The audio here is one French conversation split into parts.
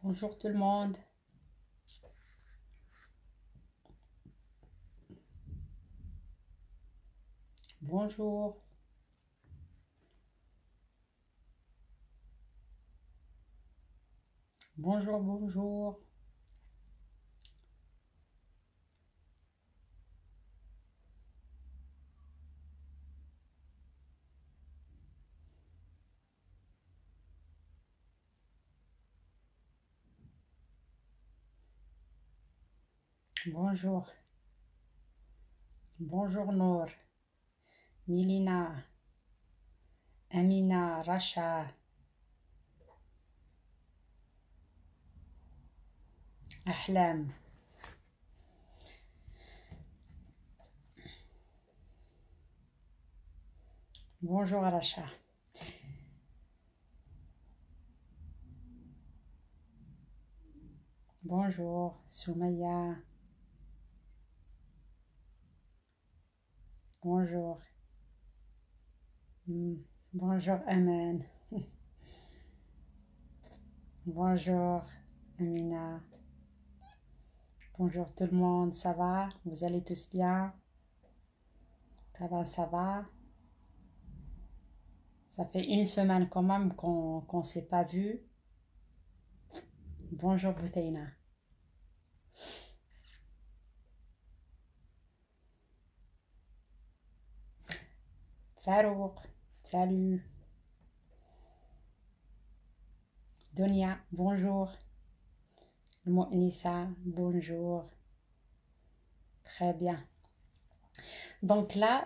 Bonjour tout le monde. Bonjour. Bonjour, bonjour. Bonjour. Bonjour Nour. Milina. Amina. Racha. Ahlam. Bonjour Racha. Bonjour Soumaya. Bonjour. Bonjour Amen. Bonjour Amina. Bonjour tout le monde. Ça va? Vous allez tous bien? Ça va, ça va? Ça fait une semaine quand même qu'on s'est pas vu. Bonjour Boutaina. Farouk. Salut. Donia. Bonjour. Nissa, bonjour. Très bien. Donc là,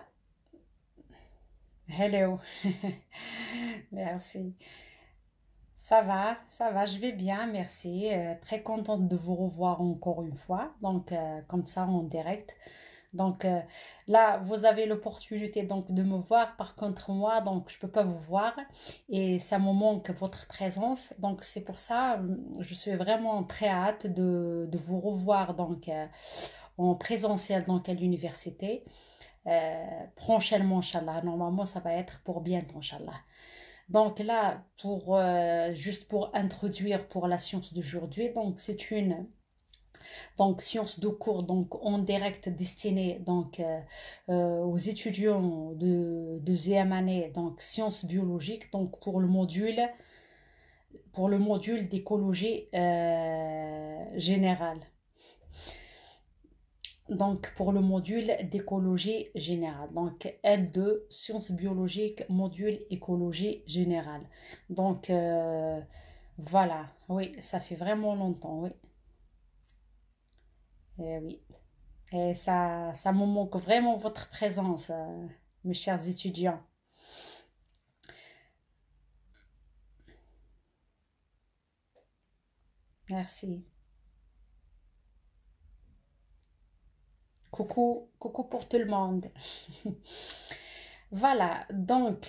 hello. Merci. Ça va, je vais bien, merci. Très contente de vous revoir encore une fois. Donc, comme ça, en direct. Donc, là, vous avez l'opportunité donc de me voir. Par contre, moi, donc, je peux pas vous voir. Et ça me manque votre présence. Donc, c'est pour ça, je suis vraiment très hâte de vous revoir. Donc, en présentiel donc à l'université. Prochainement, Inch'Allah. Normalement, ça va être pour bientôt, Inch'Allah. Donc là, juste pour introduire pour la science d'aujourd'hui, donc c'est une donc science de cours donc en direct destinée donc aux étudiants de deuxième année donc sciences biologiques donc pour le module d'écologie générale. Donc, pour le module d'écologie générale. Donc, L2, sciences biologiques, module écologie générale. Donc, voilà. Oui, ça fait vraiment longtemps, oui. Oui. Et ça me manque vraiment votre présence, mes chers étudiants. Merci. Coucou, coucou pour tout le monde. Voilà, donc,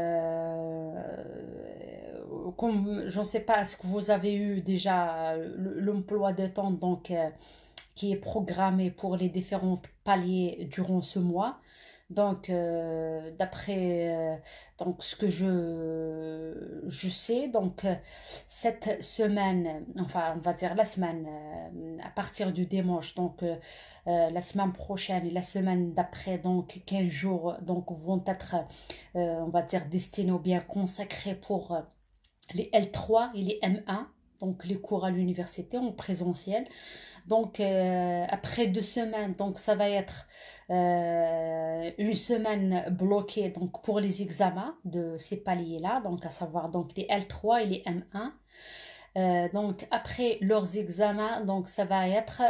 comme je ne sais pas, est-ce que vous avez eu déjà l'emploi de temps donc, qui est programmé pour les différents paliers durant ce mois. Donc, d'après donc ce que je sais, donc cette semaine, enfin on va dire la semaine, à partir du dimanche, donc la semaine prochaine et la semaine d'après, donc 15 jours, donc vont être, on va dire, destinés ou bien consacrés pour les L3 et les M1, donc les cours à l'université en présentiel. Donc, après 2 semaines, donc ça va être une semaine bloquée donc, pour les examens de ces paliers-là, donc à savoir donc, les L3 et les M1. Donc, après leurs examens, donc ça va être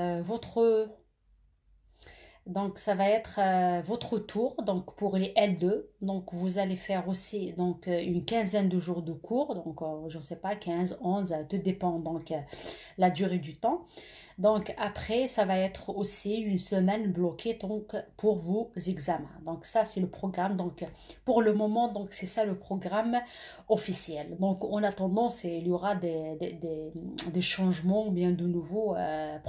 votre tour donc pour les L2. Donc vous allez faire aussi donc une quinzaine de jours de cours. Donc je ne sais pas 15, 11, tout dépend donc la durée du temps. Donc après, ça va être aussi une semaine bloquée donc pour vos examens. Donc ça, c'est le programme. Donc pour le moment, donc c'est ça le programme officiel. Donc en attendant, il y aura des changements bien de nouveau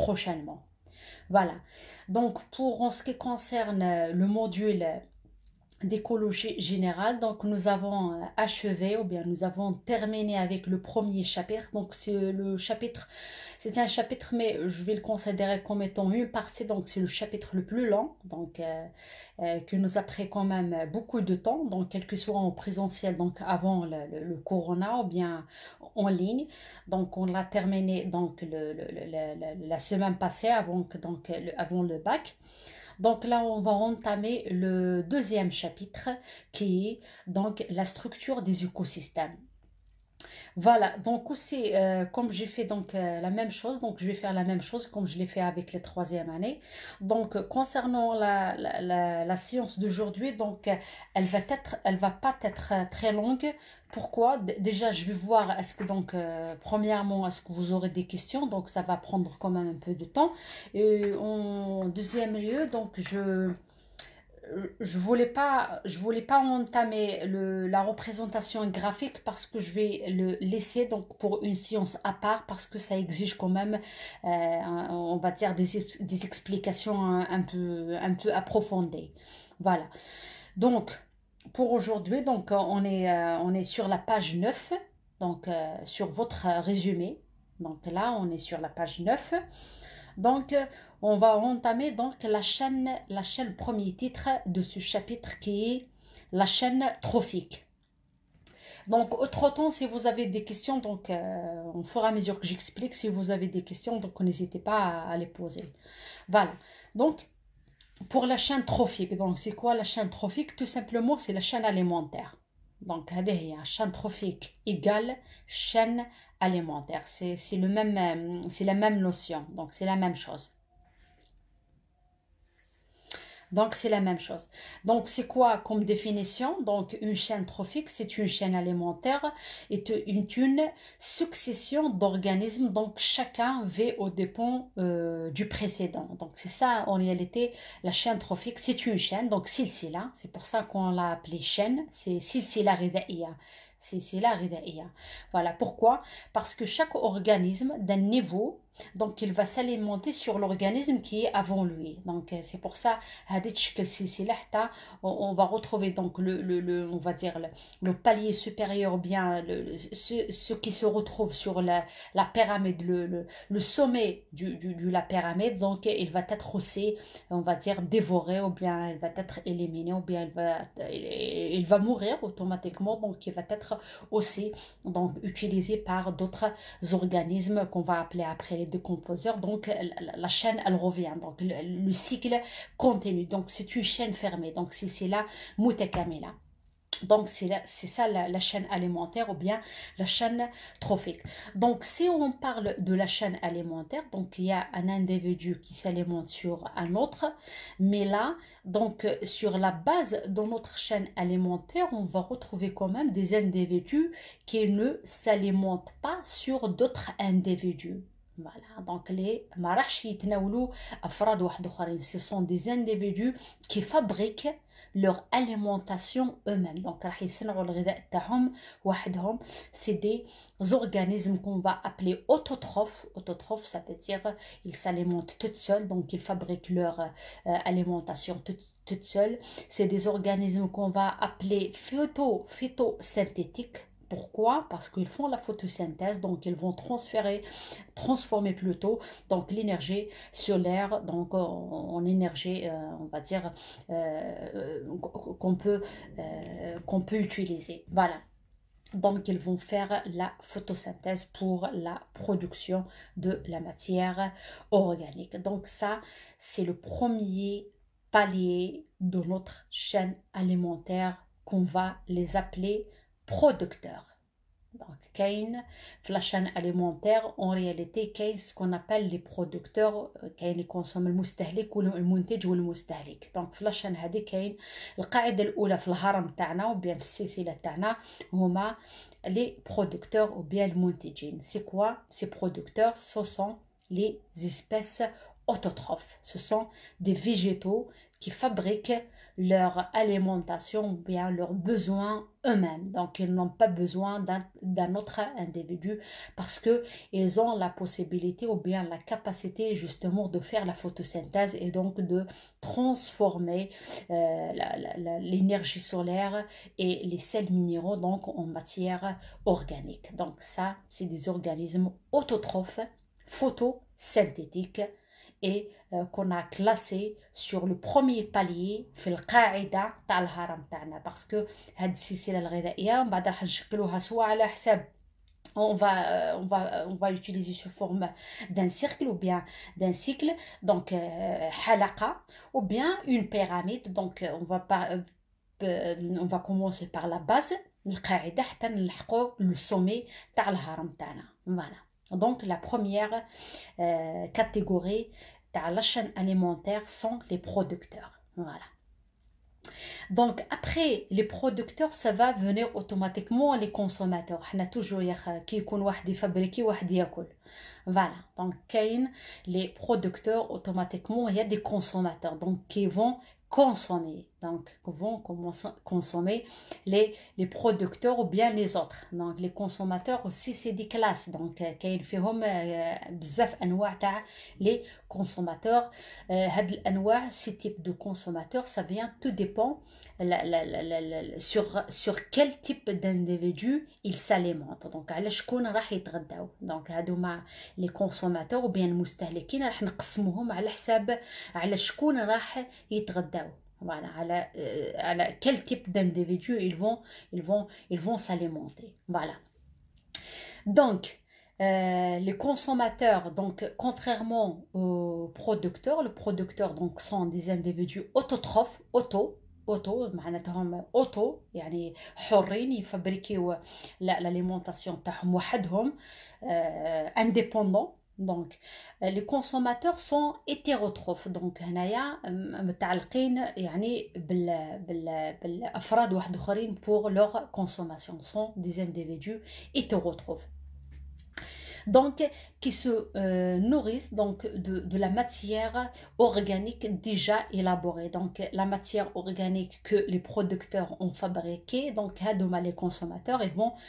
prochainement. Voilà. Donc pour en ce qui concerne le module d'écologie générale. Donc, nous avons achevé ou bien nous avons terminé avec le premier chapitre. Donc, c'est un chapitre, mais je vais le considérer comme étant une partie. Donc, c'est le chapitre le plus long, donc qui nous a pris quand même beaucoup de temps. Donc, quel que soit en présentiel, donc avant le corona ou bien en ligne. Donc, on l'a terminé donc la semaine passée avant le bac. Donc là, on va entamer le deuxième chapitre qui est donc la structure des écosystèmes. Voilà, donc aussi, comme j'ai fait donc la même chose, donc je vais faire la même chose comme je l'ai fait avec les troisième années. Donc, concernant la séance d'aujourd'hui, donc elle va pas être très longue. Pourquoi? Déjà, je vais voir, est-ce que donc, premièrement, est-ce que vous aurez des questions? Donc, ça va prendre quand même un peu de temps. Et en deuxième lieu, donc, je voulais pas entamer la représentation graphique parce que je vais le laisser donc pour une séance à part parce que ça exige quand même, on va dire, des explications un peu approfondies. Voilà. Donc, pour aujourd'hui, donc, on est sur la page 9 donc, sur votre résumé. Donc là, on est sur la page 9. Donc, on va entamer donc la chaîne premier titre de ce chapitre qui est la chaîne trophique. Donc, autre-temps, si vous avez des questions, donc, au fur et à mesure que j'explique, si vous avez des questions, donc n'hésitez pas à les poser. Voilà. Donc, pour la chaîne trophique, donc c'est quoi la chaîne trophique? Tout simplement, c'est la chaîne alimentaire. Donc, la chaîne trophique égale chaîne alimentaire. C'est la même notion. Donc, c'est la même chose. Donc, c'est la même chose. Donc, c'est quoi comme définition? Donc, une chaîne trophique, c'est une chaîne alimentaire et une succession d'organismes. Donc, chacun vit aux dépens du précédent. Donc, c'est ça, en réalité, la chaîne trophique, c'est une chaîne. Donc, silsila, c'est pour ça qu'on l'a appelée chaîne. C'est silsila ridaiya. C'est la ridaiya. Voilà. Pourquoi? Parce que chaque organisme d'un niveau, donc, il va s'alimenter sur l'organisme qui est avant lui. Donc, c'est pour ça on va retrouver donc on va dire le palier supérieur ou bien ce qui se retrouve sur la pyramide, le sommet de la pyramide, donc il va être aussi, on va dire, dévoré ou bien il va être éliminé ou bien il va mourir automatiquement, donc il va être aussi donc utilisé par d'autres organismes qu'on va appeler après les décomposeurs. Donc la chaîne elle revient, donc le cycle continue. Donc c'est une chaîne fermée. Donc c'est là mutakamila. Donc, c'est ça la chaîne alimentaire ou bien la chaîne trophique. Donc, si on parle de la chaîne alimentaire, donc il y a un individu qui s'alimente sur un autre, mais là, donc sur la base de notre chaîne alimentaire, on va retrouver quand même des individus qui ne s'alimentent pas sur d'autres individus. Voilà, donc ce sont des individus qui fabriquent leur alimentation eux-mêmes. Donc, c'est des organismes qu'on va appeler autotrophes. Autotrophes, ça veut dire ils s'alimentent toutes seules, donc ils fabriquent leur alimentation toutes seules. C'est des organismes qu'on va appeler phytosynthétiques. Pourquoi? Parce qu'ils font la photosynthèse, donc ils vont transformer plutôt donc l'énergie solaire donc en énergie, on va dire, qu'on peut utiliser. Voilà. Donc, ils vont faire la photosynthèse pour la production de la matière organique. Donc, ça, c'est le premier palier de notre chaîne alimentaire qu'on va les appeler producteurs. Donc, كاين في la chaîne alimentaire en réalité كاين ce qu'on appelle les producteurs كاين اللي كونسوم المستهلك والمنتج والمستهلك. دونك في la chaîne هذه كاين القاعده الاولى في الهرم تاعنا وبيان في السلسله تاعنا هما les producteurs ou bien المنتجين. C'est quoi ces producteurs? Ce sont les espèces autotrophes. Ce sont des végétaux qui fabriquent leur alimentation ou bien leurs besoins eux-mêmes. Donc, ils n'ont pas besoin d'un autre individu parce que ils ont la possibilité ou bien la capacité justement de faire la photosynthèse et donc de transformer l'énergie solaire et les sels minéraux donc en matière organique. Donc ça, c'est des organismes autotrophes, photosynthétiques et qu'on a classé sur le premier palier في القاعدة تاع الهرم تاعنا باسكو هاد السلسلة الغذائية من بعد راح نشكلوها سواء على حساب on va l'utiliser sous forme d'un cercle ou bien d'un cycle, donc halaqa, ou bien une pyramide. Donc on va commencer par la base, القاعدة حتى نلحقوا le sommet تاع الهرم تاعنا. Voilà. Donc la première catégorie de la chaîne alimentaire sont les producteurs. Voilà. Donc après les producteurs, ça va venir automatiquement les consommateurs. On a toujours qui يكون واحد يفبركي واحد ياكل. Voilà. Donc les producteurs automatiquement, il y a des consommateurs donc qui vont consommer. Donc vont consommer les producteurs ou bien les autres. Donc les consommateurs aussi c'est des classes. Donc كاين فيهم بزاف انواع تاع les consommateurs. هاد الانواع ces types de consommateurs ça vient tout dépend sur quel type d'individu il s'alimente. Donc على شكون راح يتغداو. Donc هادوما les consommateurs ou bien المستهلكين راح نقسموهم على حساب على شكون راح يتغداو. Voilà, à quel type d'individu ils vont s'alimenter. Voilà. Donc, les consommateurs, donc, contrairement aux producteurs, les producteurs donc, sont des individus autotrophes, معناتهم auto يعني حرين يفبركيو l'alimentation تاعهم وحدهم indépendants. Donc les consommateurs sont hétérotrophes. Donc هنايا متعلقين يعني بالافراد واحد اخرين pour leur consommation sont des individus hétérotrophes. Donc qui se nourrissent donc de la matière organique déjà élaborée. Donc la matière organique que les producteurs ont fabriquée, donc les consommateurs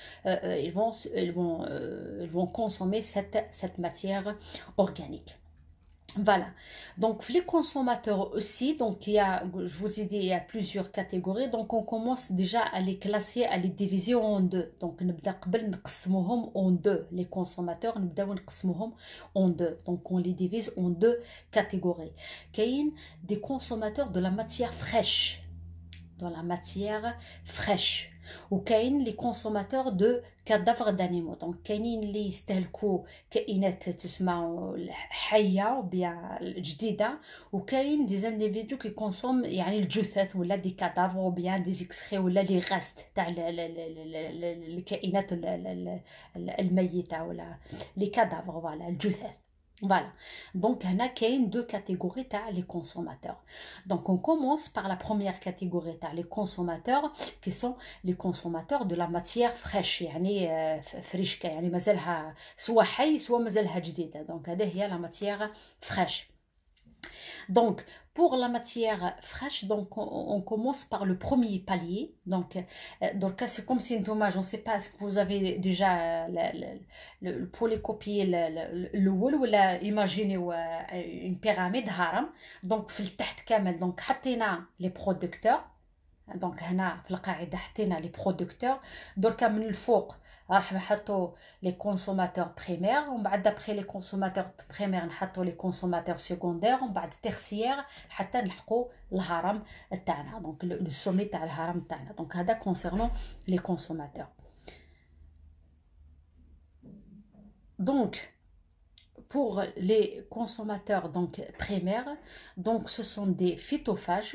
ils vont consommer cette matière organique. Voilà. Donc les consommateurs aussi, donc je vous ai dit, il y a plusieurs catégories. Donc on commence déjà à les classer, à les diviser en deux. Donc نبدأ قبل نقسموهم en deux. Les consommateurs نبداو نقسموهم en deux. Donc on les divise en deux catégories. كاين des consommateurs de la matière fraîche. Dans la matière fraîche. وكاين les consommateurs de cadavres d'animaux. Donc كاينين اللي يستهلكوا كائنات تسمى حيه وبيا جديده وكاين des individus qui consomment يعني الجثث ولا دي cadavres وبيا دي اكسخي ولا لي غاست تاع الكائنات الميته ولا لي cadavres voilà الجثث. Voilà. Donc, il y a deux catégories les consommateurs. Donc, on commence par la première catégorie, les consommateurs qui sont les consommateurs de la matière fraîche. يعني فريشكا يعني مازالها سوا حي سوا مازالها جديدة. Donc, هذه هي la matière fraîche. Donc, pour la matière fraîche, donc on commence par le premier palier. Donc c'est comme si je ne sais pas, est-ce que vous avez déjà pour les copier le wool ou imaginez une pyramide haram. Donc, في التحت كامل donc حطينا les producteurs. Donc هنا في القاعدة حطينا les producteurs. دركا من الفوق راح نحطوا les consommateurs primaires ومن بعد d'après les consommateurs primaires نحطوا les consommateurs secondaires ومن بعد tertiaire حتى نلحقوا الهرم تاعنا. Donc le sommet تاع الهرم تاعنا. Donc هذا concernant les consommateurs. Donc pour les consommateurs donc primaires, donc ce sont des phytophages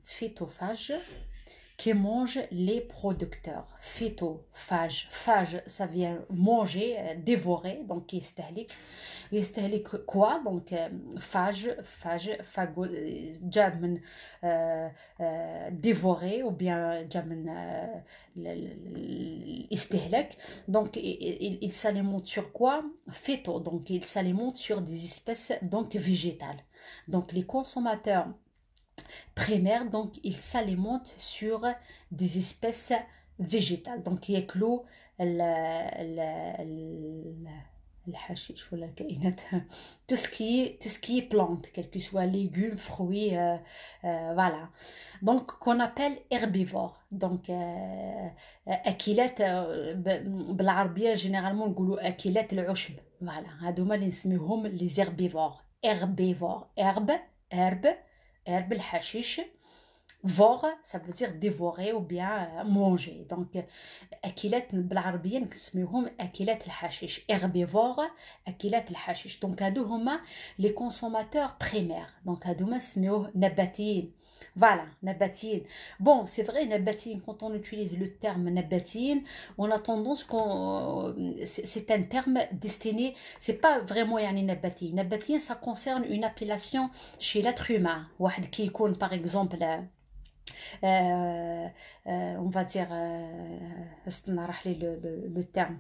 qui mangent les producteurs. Phytophage, phage ça vient manger, dévorer, donc يستهلك quoi? Donc phage جاب من dévorer ou bien جاب من الاستهلاك. Donc il s'alimente sur quoi? Phyto, donc il s'alimente sur des espèces donc végétales. Donc les consommateurs primaire, donc ils s'alimentent sur des espèces végétales. Donc ياكلوا الحشيش ولا الكائنات tout ce qui est plante, quel que soit légumes, fruits, voilà. Donc qu'on appelle herbivore. Donc أكلات بالعربية généralement نقولوا أكلات العشب. Voilà. هادوما اللي نسميوهم les herbivores. Herbivore. Herbe, le hashish. Vor, ça veut dire dévorer ou bien manger. Donc, أكلات بالعربية نسميوهم أكلات الحشيش. Herbivore, أكلات الحشيش. Donc, هادو هما les consommateurs primaires. Donc, هادوما نسميوه نباتيين. Voilà, نباتيين. Bon, c'est vrai, نباتيين, quand on utilise le terme نباتيين, on a tendance qu'on... C'est un terme destiné, c'est pas vraiment يعني نباتيين. نباتيين, ça concerne une appellation chez l'être humain. واحد كي يكون, par exemple, on va dire, le terme,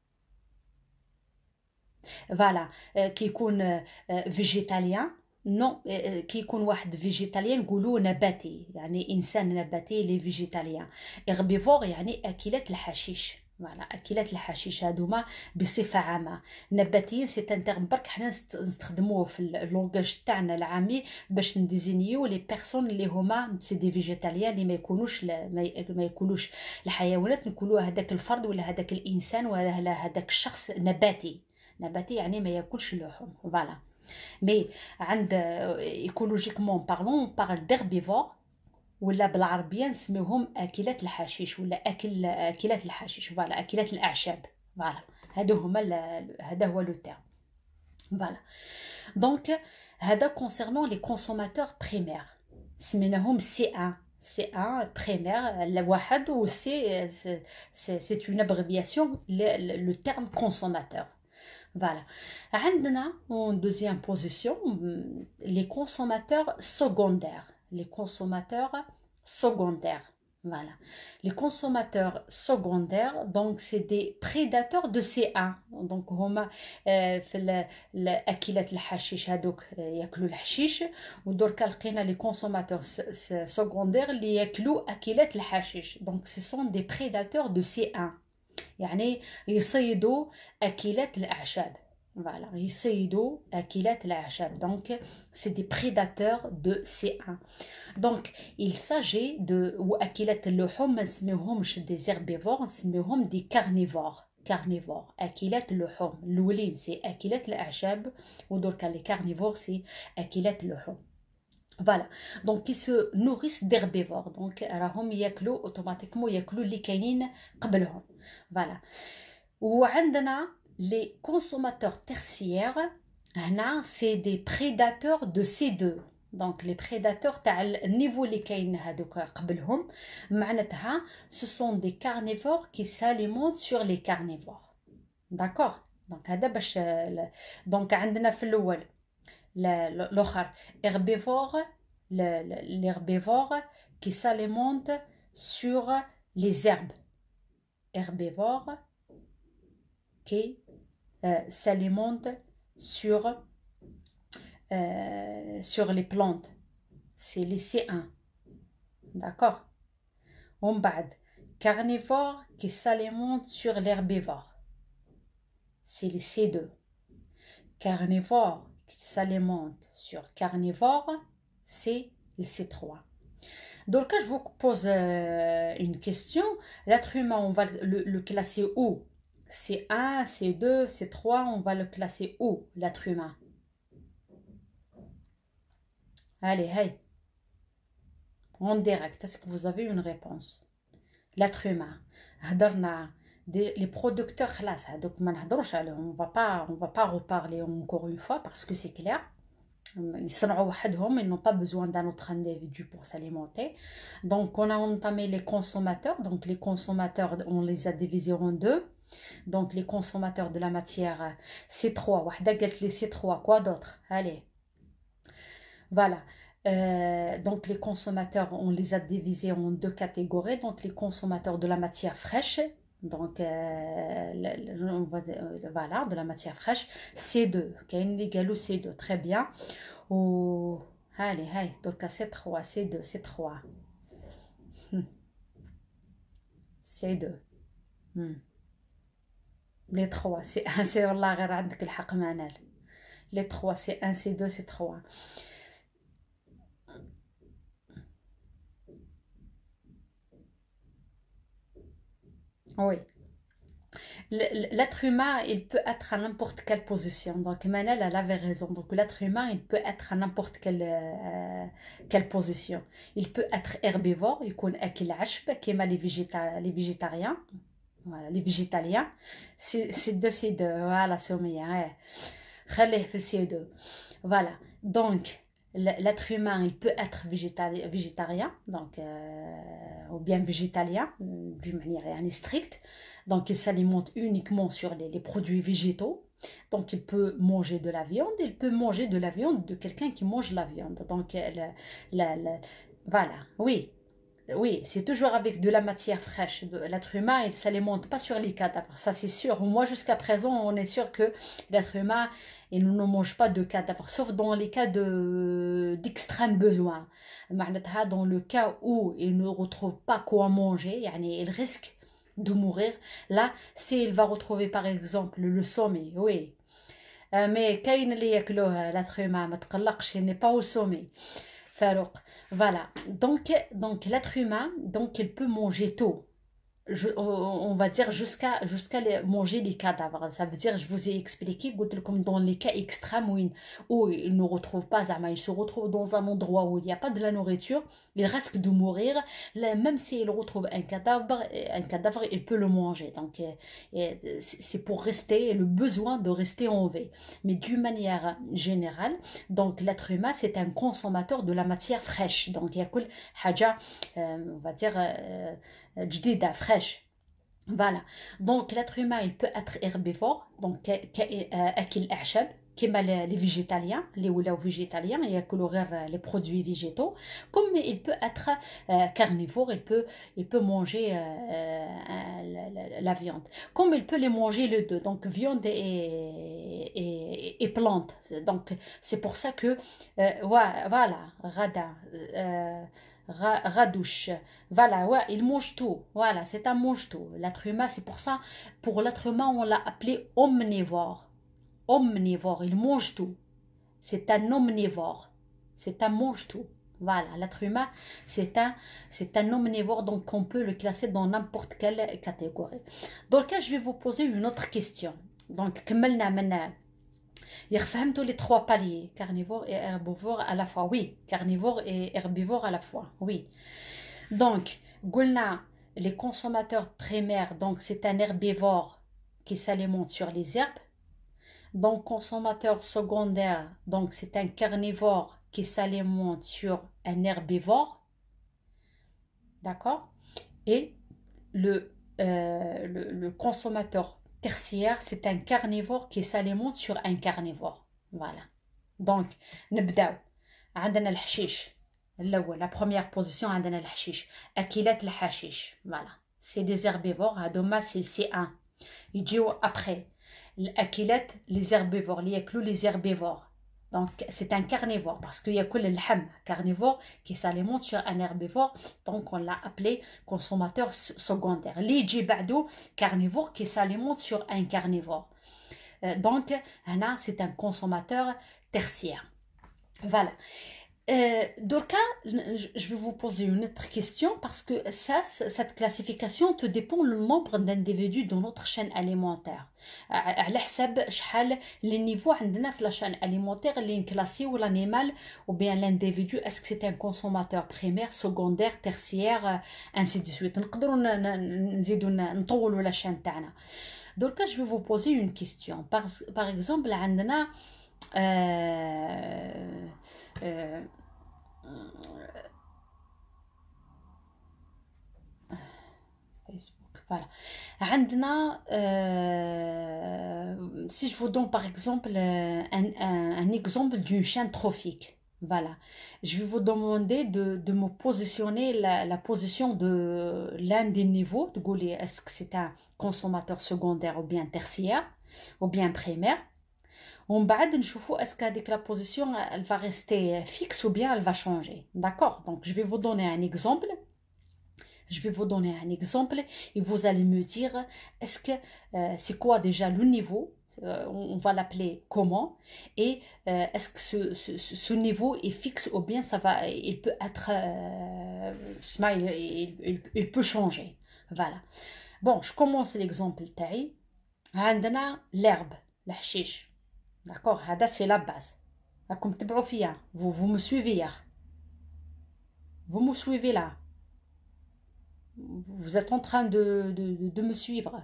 voilà, كي يكون végétalien. Non, كي يكون واحد فيجيتاليان نقولوا نباتي يعني انسان نباتي لي فيجيتاليان. herbivore يعني اكلات الحشيش. فوالا اكلات الحشيش هادوما بصفه عامه. نباتيين سي ان تيرم برك حنا نستخدموه في اللونغاج تاعنا العامي باش نديزينيو لي بيرسون اللي هما سي دي فيجيتاليان اللي ما ياكلوش الحيوانات، نقولوا هذاك الفرد ولا هذاك الانسان ولا هذاك الشخص نباتي. نباتي يعني ما ياكلش اللحوم. فوالا. مي عند ايكولوجيكمون بارلون بارل ديربيفور ولا بالعربيه نسميوهم اكلات الحشيش ولا اكلات الحشيش. فوالا اكلات الاعشاب. فوالا هادو هما هذا هو لو تيرم. فوالا دونك هذا كونسيرنون لي كونسوماتور بريمير سميناهم C1 primaire الواحد و C c'est une abréviation le terme consommateur. Voilà. عندنا en deuxième position les consommateurs secondaires. Les consommateurs secondaires. Voilà. Les consommateurs secondaires, donc c'est des prédateurs de C1. Donc هما في الأكلات الحشيش هادوك ياكلوا الحشيش، ودركا لقينا les consommateurs secondaires اللي ياكلوا أكلات الحشيش. Donc ce sont des prédateurs de C1. يعني يصيدوا أكلات الأعشاب. Voilà, يصيدوا أكلات الأعشاب. Donc, c'est des prédateurs de C1. Donc, il s'agit de... ou أكلات اللحوم ما نسميوهمش des herbivores، نسميوهم des carnivores. Carnivores. أكلات اللحوم. الأولين سي أكلات الأعشاب، ودركا les carnivores سي أكلات اللحوم. Voilà. Donc, ils se nourrissent d'herbivores. Donc, راهم ياكلوا automatiquement ياكلوا اللي كاينين قبلهم. Voilà. وعندنا les consommateurs tertiaires. هنا c'est des prédateurs de C2. Donc, les prédateurs تاع النيفو اللي كاين هادوك قبلهم معناتها ce sont des carnivores qui s'alimentent sur les carnivores. D'accord. Donc, هذا باش donc عندنا في الأول l'autre herbivore, l'herbivore qui s'alimente sur les herbes. Herbivore qui s'alimente sur les plantes. C'est les C1. D'accord. On bad. Carnivore qui s'alimente sur l'herbivore. C'est les C2. Carnivore qui s'alimente sur carnivore, c'est le C3. Donc, je vous pose une question. L'être humain, on va le classer où? C1, C2, C3, on va le classer où, l'être humain? Allez, hey. En direct, est-ce que vous avez une réponse? L'être humain. هضرنا les producteurs خلاص هذوك ما نهضروش عليهم. On va pas reparler encore une fois parce que c'est clair. يصنعوا وحدهم, ils n'ont pas besoin d'un autre individu pour s'alimenter. Donc on a entamé les consommateurs. Donc les consommateurs, on les a divisés en deux. Donc les consommateurs de la matière C3. وحده قالت لي C3, quoi d'autre? Allez. Voilà. Donc les consommateurs, on les a divisés en deux catégories. Donc les consommateurs de la matière fraîche, donc voilà, de la matière fraîche, C2, كاين اللي قالوا C2, très bien. Allez, allez, donc c'est 3, c'est 2, c'est 3. C'est 2. Les 3, c'est 1, c'est والله غير عندك الحق منال. Les 3, c'est 1, c'est 2, c'est 3. Oui. L'être humain, il peut être à n'importe quelle position. Donc, Manel, elle avait raison. Donc, l'être humain, il peut être à n'importe quelle position. Il peut être herbivore, il connaît akil ashb, qui est les végétariens. Voilà, les végétaliens. C'est deux, voilà, c'est ouais. Khalih fil CO2. Voilà. Donc, l'être humain, il peut être végétarien, donc, ou bien végétalien, d'une manière stricte. Donc, il s'alimente uniquement sur les produits végétaux. Donc, il peut manger de la viande. Il peut manger de la viande de quelqu'un qui mange la viande. Donc, voilà, oui. Oui, c'est toujours avec de la matière fraîche. L'être humain, il ne s'alimente pas sur les cadavres, ça c'est sûr. Moi, jusqu'à présent, on est sûr que l'être humain, il ne mange pas de cadavres, sauf dans les cas d'extrême besoin. Dans le cas où il ne retrouve pas quoi manger, yani il risque de mourir. Là, s'il va retrouver par exemple le sommeil, oui. Mais كاين اللي ياكلوه l'être humain, ما تقلقش, il n'est pas au sommeil. Farouk. Voilà. Donc l'être humain, donc il peut manger tôt. On va dire jusqu'à manger les cadavres. Ça veut dire, je vous ai expliqué, comme dans les cas extrêmes où il ne retrouve pas, il se retrouve dans un endroit où il n'y a pas de la nourriture, il risque de mourir. Là, même s'il retrouve un cadavre, il peut le manger. Donc, c'est pour rester, le besoin de rester en vie. Mais d'une manière générale, donc l'être humain, c'est un consommateur de la matière fraîche. Donc, il y a كل حاجة, on va dire, جديدة, fraîche. Voilà. Donc, l'être humain, il peut être herbivore, donc, أكل أعشاب, كما les végétaliens, les ولاو végétaliens, ياكلوا غير les produits végétaux, comme il peut être carnivore, il peut manger la viande, comme il peut les manger les deux, donc viande et plante. Donc, c'est pour ça que, voilà, rada, radouche. Voilà, ouais, il mange tout. Voilà, c'est un mange-tout. L'être humain, c'est pour ça, pour l'être humain, on l'a appelé omnivore. Omnivore, il mange tout. C'est un omnivore. C'est un mange-tout. Voilà, l'être humain, c'est un omnivore, donc on peut le classer dans n'importe quelle catégorie. Dans le cas, je vais vous poser une autre question. Donc, كملنا من فهمتوا les trois paliers, carnivore et herbivore à la fois. Oui, carnivore et herbivore à la fois. Oui. Donc, قلنا les consommateurs primaires, donc c'est un herbivore qui s'alimente sur les herbes. Donc, consommateur secondaire, donc c'est un carnivore qui s'alimente sur un herbivore. D'accord? Et le consommateur tertiaire, c'est un carnivore qui s'alimente sur un carnivore. Voilà. Donc, نبداو. عندنا الحشيش. La première position, عندنا الحشيش. أكلات الحشيش. Voilà. C'est des herbivores. هادوما c'est C1. يجيو après. الأكلات les herbivores. اللي ياكلوا les herbivores. Donc, c'est un carnivore parce qu'il y a que le lahm carnivore qui s'alimente sur un herbivore. Donc, on l'a appelé consommateur secondaire. L'iji ba'dou, carnivore qui s'alimente sur un carnivore. Donc, là, c'est un consommateur tertiaire. Voilà. Dorka, je vais vous poser une autre question parce que cette classification te dépend le nombre d'individus dans notre chaîne alimentaire. على حسب شحال les niveaux عندنا في la chaîne alimentaire اللي نكلاسيو l'animal ou bien l'individu, est-ce que c'est un consommateur primaire, secondaire, tertiaire, ainsi de suite. نقدروا نزيدوا نطولوا la chaîne تاعنا. Dorka, je vais vous poser une question. Par exemple, عندنا Facebook, voilà. عندنا, si je vous donne par exemple un exemple d'une chaîne trophique, voilà, je vais vous demander de me positionner la position de l'un des niveaux, de Gaulier, est-ce que c'est un consommateur secondaire ou bien tertiaire, ou bien primaire, On بعد نشوفوا est-ce qu'avec la position elle va rester fixe ou bien elle va changer. D'accord? Donc je vais vous donner un exemple. Je vais vous donner un exemple et vous allez me dire est-ce que c'est quoi déjà le niveau, on va l'appeler comment, et est-ce que ce niveau est fixe ou bien ça va, il peut être, il peut changer. Voilà. Bon, je commence l'exemple تاعي. عندنا l'herbe, الحشيش. D'accord, هذا c'est la base. راكم تبعوا فيا. Vous me suivez là. Vous me suivez là. Vous êtes en train de me suivre.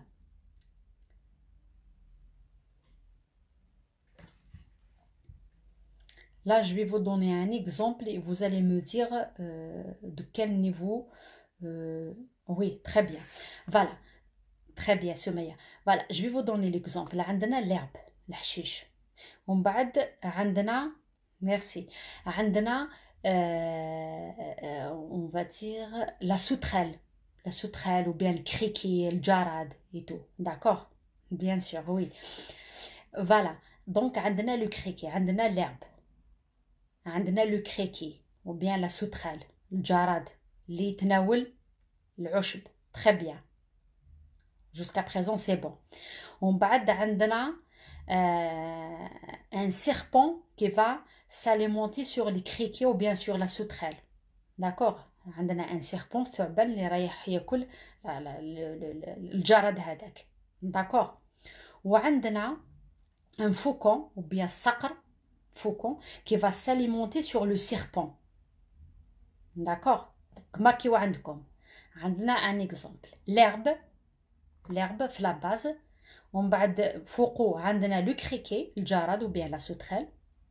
Là, je vais vous donner un exemple et vous allez me dire de quel niveau. Oui, très bien. Voilà, très bien, Soumaya. Voilà, je vais vous donner l'exemple. عندنا l'herbe, الحشيش. ومن بعد عندنا merci. عندنا on va dire la sauterelle. La sauterelle ou bien le criquet, le jarad et tout. D'accord? Bien sûr, oui. Voilà. Donc, عندنا le criquet, عندنا l'herbe. عندنا le criquet ou bien la sauterelle, le jarad, اللي يتناول العشب. Très bien. Jusqu'à présent, c'est bon. On بعد عندنا un serpent qui va s'alimenter sur les criquets ou bien sur la sauterelle. D'accord? عندنا un serpent ثعبان اللي رايح ياكل الجراد هذاك. D'accord? وعندنا un faucon ou bien صقر faucon qui va s'alimenter sur le serpent. D'accord? marquez عندكم. عندنا un exemple. L'herbe في la base. ومن بعد فوقو عندنا لو كريكي الجراد ou bien la sauterelle.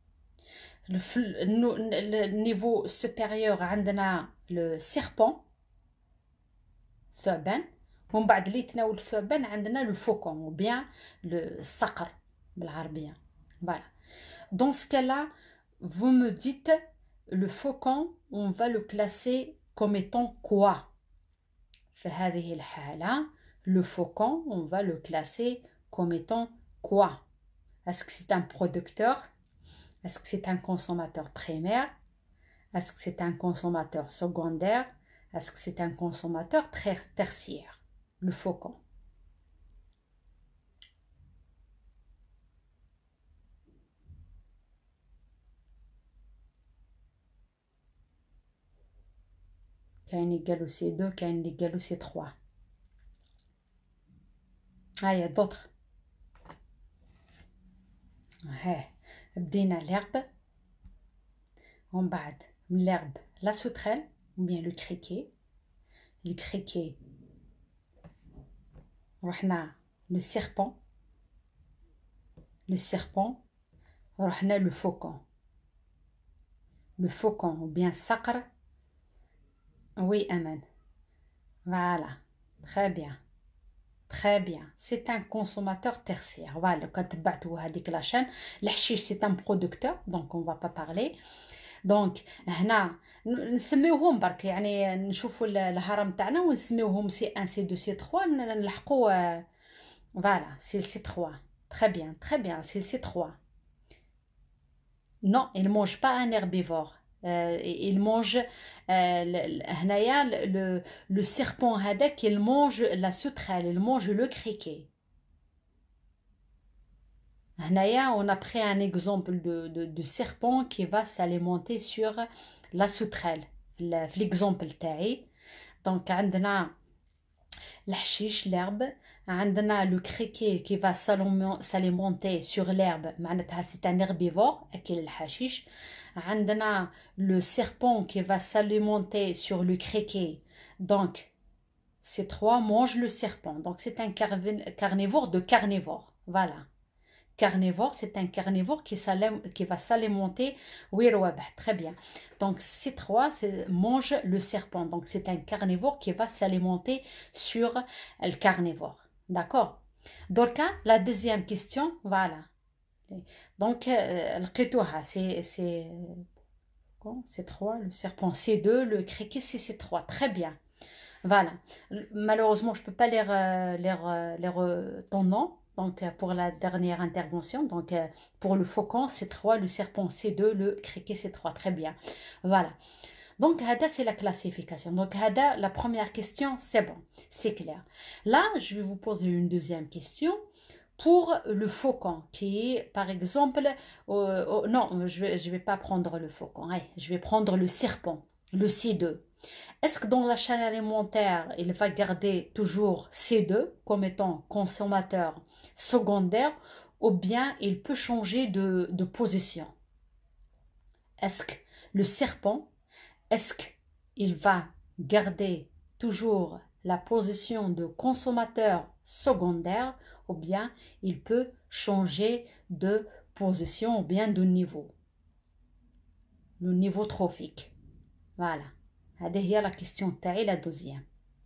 Le niveau supérieur عندنا le serpent ثعبان. ومن بعد اللي يتناول الثعبان عندنا le faucon ou bien le صقر بالعربية. Voilà. Dans ce cas-là, vous me dites le faucon, on va le classer comme étant quoi? في هذه الحالة le faucon, on va le classer comme étant quoi? Est-ce que c'est un producteur? Est-ce que c'est un consommateur primaire? Est-ce que c'est un consommateur secondaire? Est-ce que c'est un consommateur tertiaire? Le faucon. كاين اللي قالوا سي 2 كاين اللي قالوا سي 3. Ah, il y a d'autres. بدينا l'herbe. On بعد من l'herbe la sauterelle ou bien le criquet. Le criquet. رحنا le serpent. Le serpent. رحنا le faucon. Le faucon ou bien صقر. Oui, Amen. Voilà. Très bien. Très bien. C'est un consommateur tertiaire. Voilà. Quand tu bats هذيك la chaîne, الحشيش c'est un producteur, donc on va pas parler. Donc هنا نسميوهم برك يعني نشوفوا الهرم تاعنا ونسميوهم سي 1 سي 2 سي 3 نلحقوا. Voilà, c'est c 3. Très bien, c'est c 3. Non, il ne mange pas un herbivore. Il mange le serpent هذاك, il mange la sauterelle, il mange le criquet. هنايا on a pris un exemple de serpent qui va s'alimenter sur la sauterelle في l'exemple تاعي. Donc عندنا الحشيش l'herbe, عندنا le criquet qui va s'alimenter sur l'herbe معناتها c'est un herbivore أكل الحشيش. عندنا le serpent qui va s'alimenter sur le criquet, donc ces trois mangent le serpent, donc c'est un carnivore de carnivore. Voilà, carnivore, c'est un carnivore qui va s'alimenter. Oui, très bien. Donc ces trois mangent le serpent, donc c'est un carnivore qui va s'alimenter sur le carnivore. D'accord? Donc la deuxième question, voilà. Donc c'est 3, le serpent c'est 2, le criquet c'est 3. Très bien. Voilà. Malheureusement, je ne peux pas lire ton nom. Donc, pour la dernière intervention, donc pour le faucon, c'est 3, le serpent, c'est 2, le criquet, c'est 3. Très bien. Voilà. Donc, Hada, c'est la classification. Donc, Hada, la première question, c'est bon, c'est clair. Là, je vais vous poser une deuxième question pour le faucon, qui est, par exemple, non, je vais pas prendre le faucon, hein, je vais prendre le serpent, le C2. Est-ce que dans la chaîne alimentaire, il va garder toujours C2 comme étant consommateur secondaire ou bien il peut changer de position? Est-ce que le serpent, est-ce qu'il va garder toujours la position de consommateur secondaire ou bien il peut changer de position ou bien de niveau, le niveau trophique? Voilà. هذه هي la question تاعي la deuxième.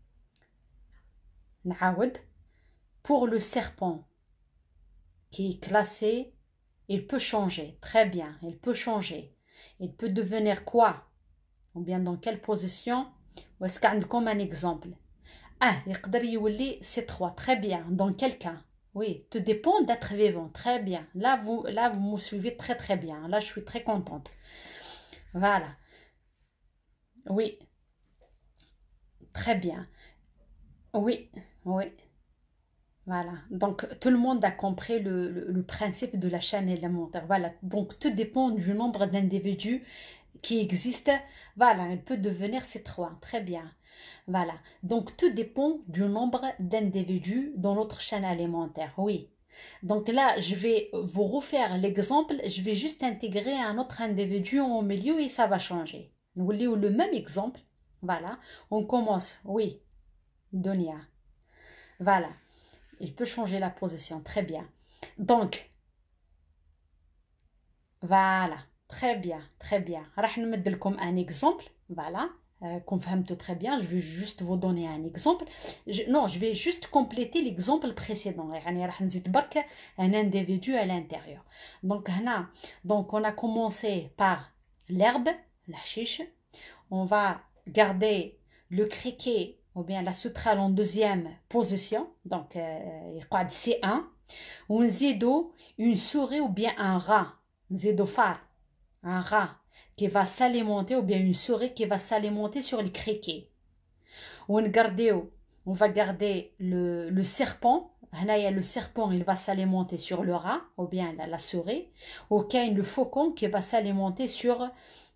نعاود. Pour le serpent qui est classé, il peut changer. Très bien, il peut changer. Il peut devenir quoi? Ou bien dans quelle position? Ou est-ce qu'عندكم un exemple? Ah, يقدر يولي C3. Très bien. Dans quel cas? Oui, tout dépend d'être vivant. Très bien. Là, vous me suivez très très bien. Là, je suis très contente. Voilà. Oui, très bien. Oui, oui. Voilà, donc tout le monde a compris le principe de la chaîne élémentaire. Voilà, donc tout dépend du nombre d'individus qui existent. Voilà, il peut devenir ces 3. Très bien. Voilà, donc tout dépend du nombre d'individus dans notre chaîne alimentaire. Oui. Donc là, je vais vous refaire l'exemple. Je vais juste intégrer un autre individu au milieu et ça va changer. Nous voulons le même exemple. Voilà, on commence. Oui, Donia. Voilà. Il peut changer la position. Très bien. Donc, voilà. Très bien. Très bien. راح نمد لكم un exemple. Voilà. Comme فهمتوا très bien. Je vais juste vous donner un exemple. Non, je vais juste compléter l'exemple précédent. يعني راح نزيد برك un individu à l'intérieur. Donc, هنا, donc, on a commencé par l'herbe, la chiche. On va garder le criquet ou bien la sauterelle en deuxième position, donc يقعد C1. ونزيدو une souris ou bien un rat, نزيدو phare, un rat qui va s'alimenter ou bien une souris qui va s'alimenter sur le criquet. ونقرديو, on va garder le serpent. هنايا le serpent il va s'alimenter sur le rat ou bien la souris. Ou كاين le faucon qui va s'alimenter sur.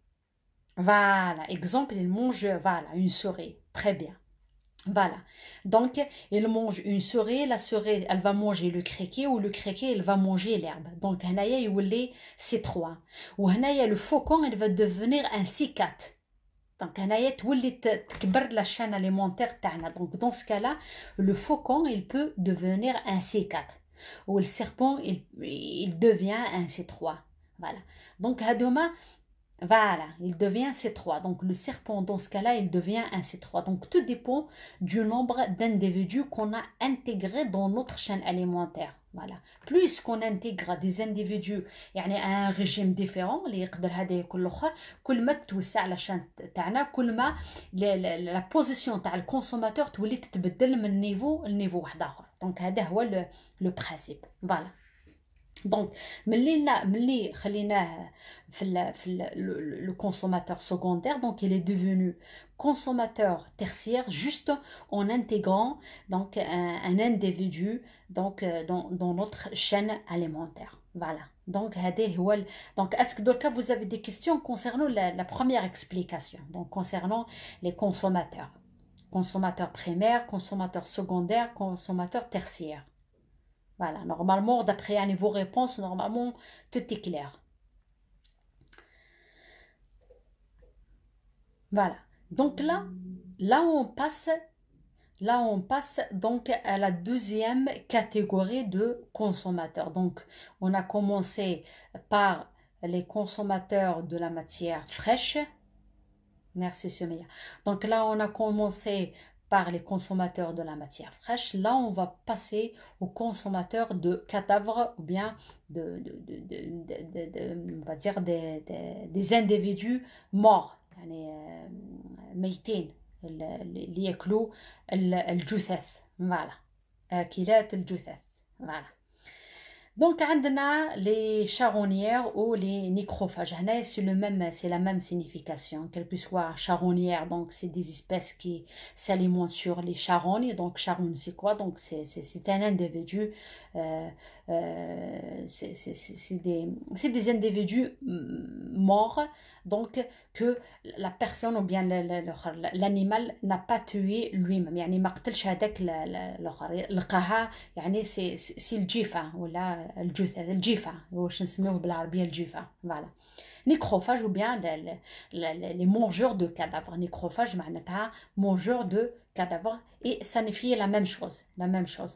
Voilà, exemple, il mange, voilà, une souris. Très bien. Voilà. Donc, il mange une souris, la souris, elle va manger le criquet, ou le criquet, il va manger l'herbe. Donc, هنايا يولي C3. وهنايا le faucon, il va devenir un C4. Donc, هنايا تولي تكبر la chaîne alimentaire تاعنا. Donc, dans ce cas-là, le faucon, il peut devenir un C4. Ou le serpent, il devient un C3. Voilà. Donc, هادوما. Voilà, il devient C3. Donc le serpent, dans ce cas-là, il devient un C3. Donc tout dépend du nombre d'individus qu'on a intégrés dans notre chaîne alimentaire. Voilà. Plus qu'on intègre des individus يعني à un régime différent اللي يقدر هذا يكون الاخر كل ما توسع la chaîne تاعنا كل ما la position تاع الكونسوماتور تولي تتبدل من نيفو لنيفو واحد اخر. Donc هذا هو le principe. Voilà. Donc, ملي خليناه le consommateur secondaire, donc il est devenu consommateur tertiaire juste en intégrant donc un individu donc dans notre chaîne alimentaire. Voilà. Donc, donc est-ce que Dorka, vous avez des questions concernant la première explication, donc concernant les consommateurs, consommateurs primaires, consommateurs secondaires, consommateurs tertiaires? Voilà, normalement, d'après vos réponses, normalement, tout est clair. Voilà. Donc là on passe donc à la deuxième catégorie de consommateurs. Donc, on a commencé par les consommateurs de la matière fraîche. Merci, Semia. Donc là, on a commencé par les consommateurs de la matière fraîche. Là, on va passer aux consommateurs de cadavres ou bien on va dire des individus morts. يعني ميتين اللي ياكلوا الجثث. Voilà. أكلات الجثث. Voilà. Donc, on a les charognères ou les nécrophages. Hna, c'est la même signification, quelle que soit charognère. Donc, c'est des espèces qui s'alimentent sur les charognes. Donc, charogne, c'est quoi? Donc, c'est un individu. euh, c'est des individus morts. Donc, que la personne ou bien l'animal n'a pas tué lui-même. يعني ما قتلش هذاك الآخر لقاها. يعني سي الجيفة ولا الجثة الجيفة واش نسميوه بالعربية الجيفة فوالا. نيكروفاج ou bien les mangeurs de cadavres. Nécrophage معناتها mangeur de cadavres et ça signifie la même chose, la même chose.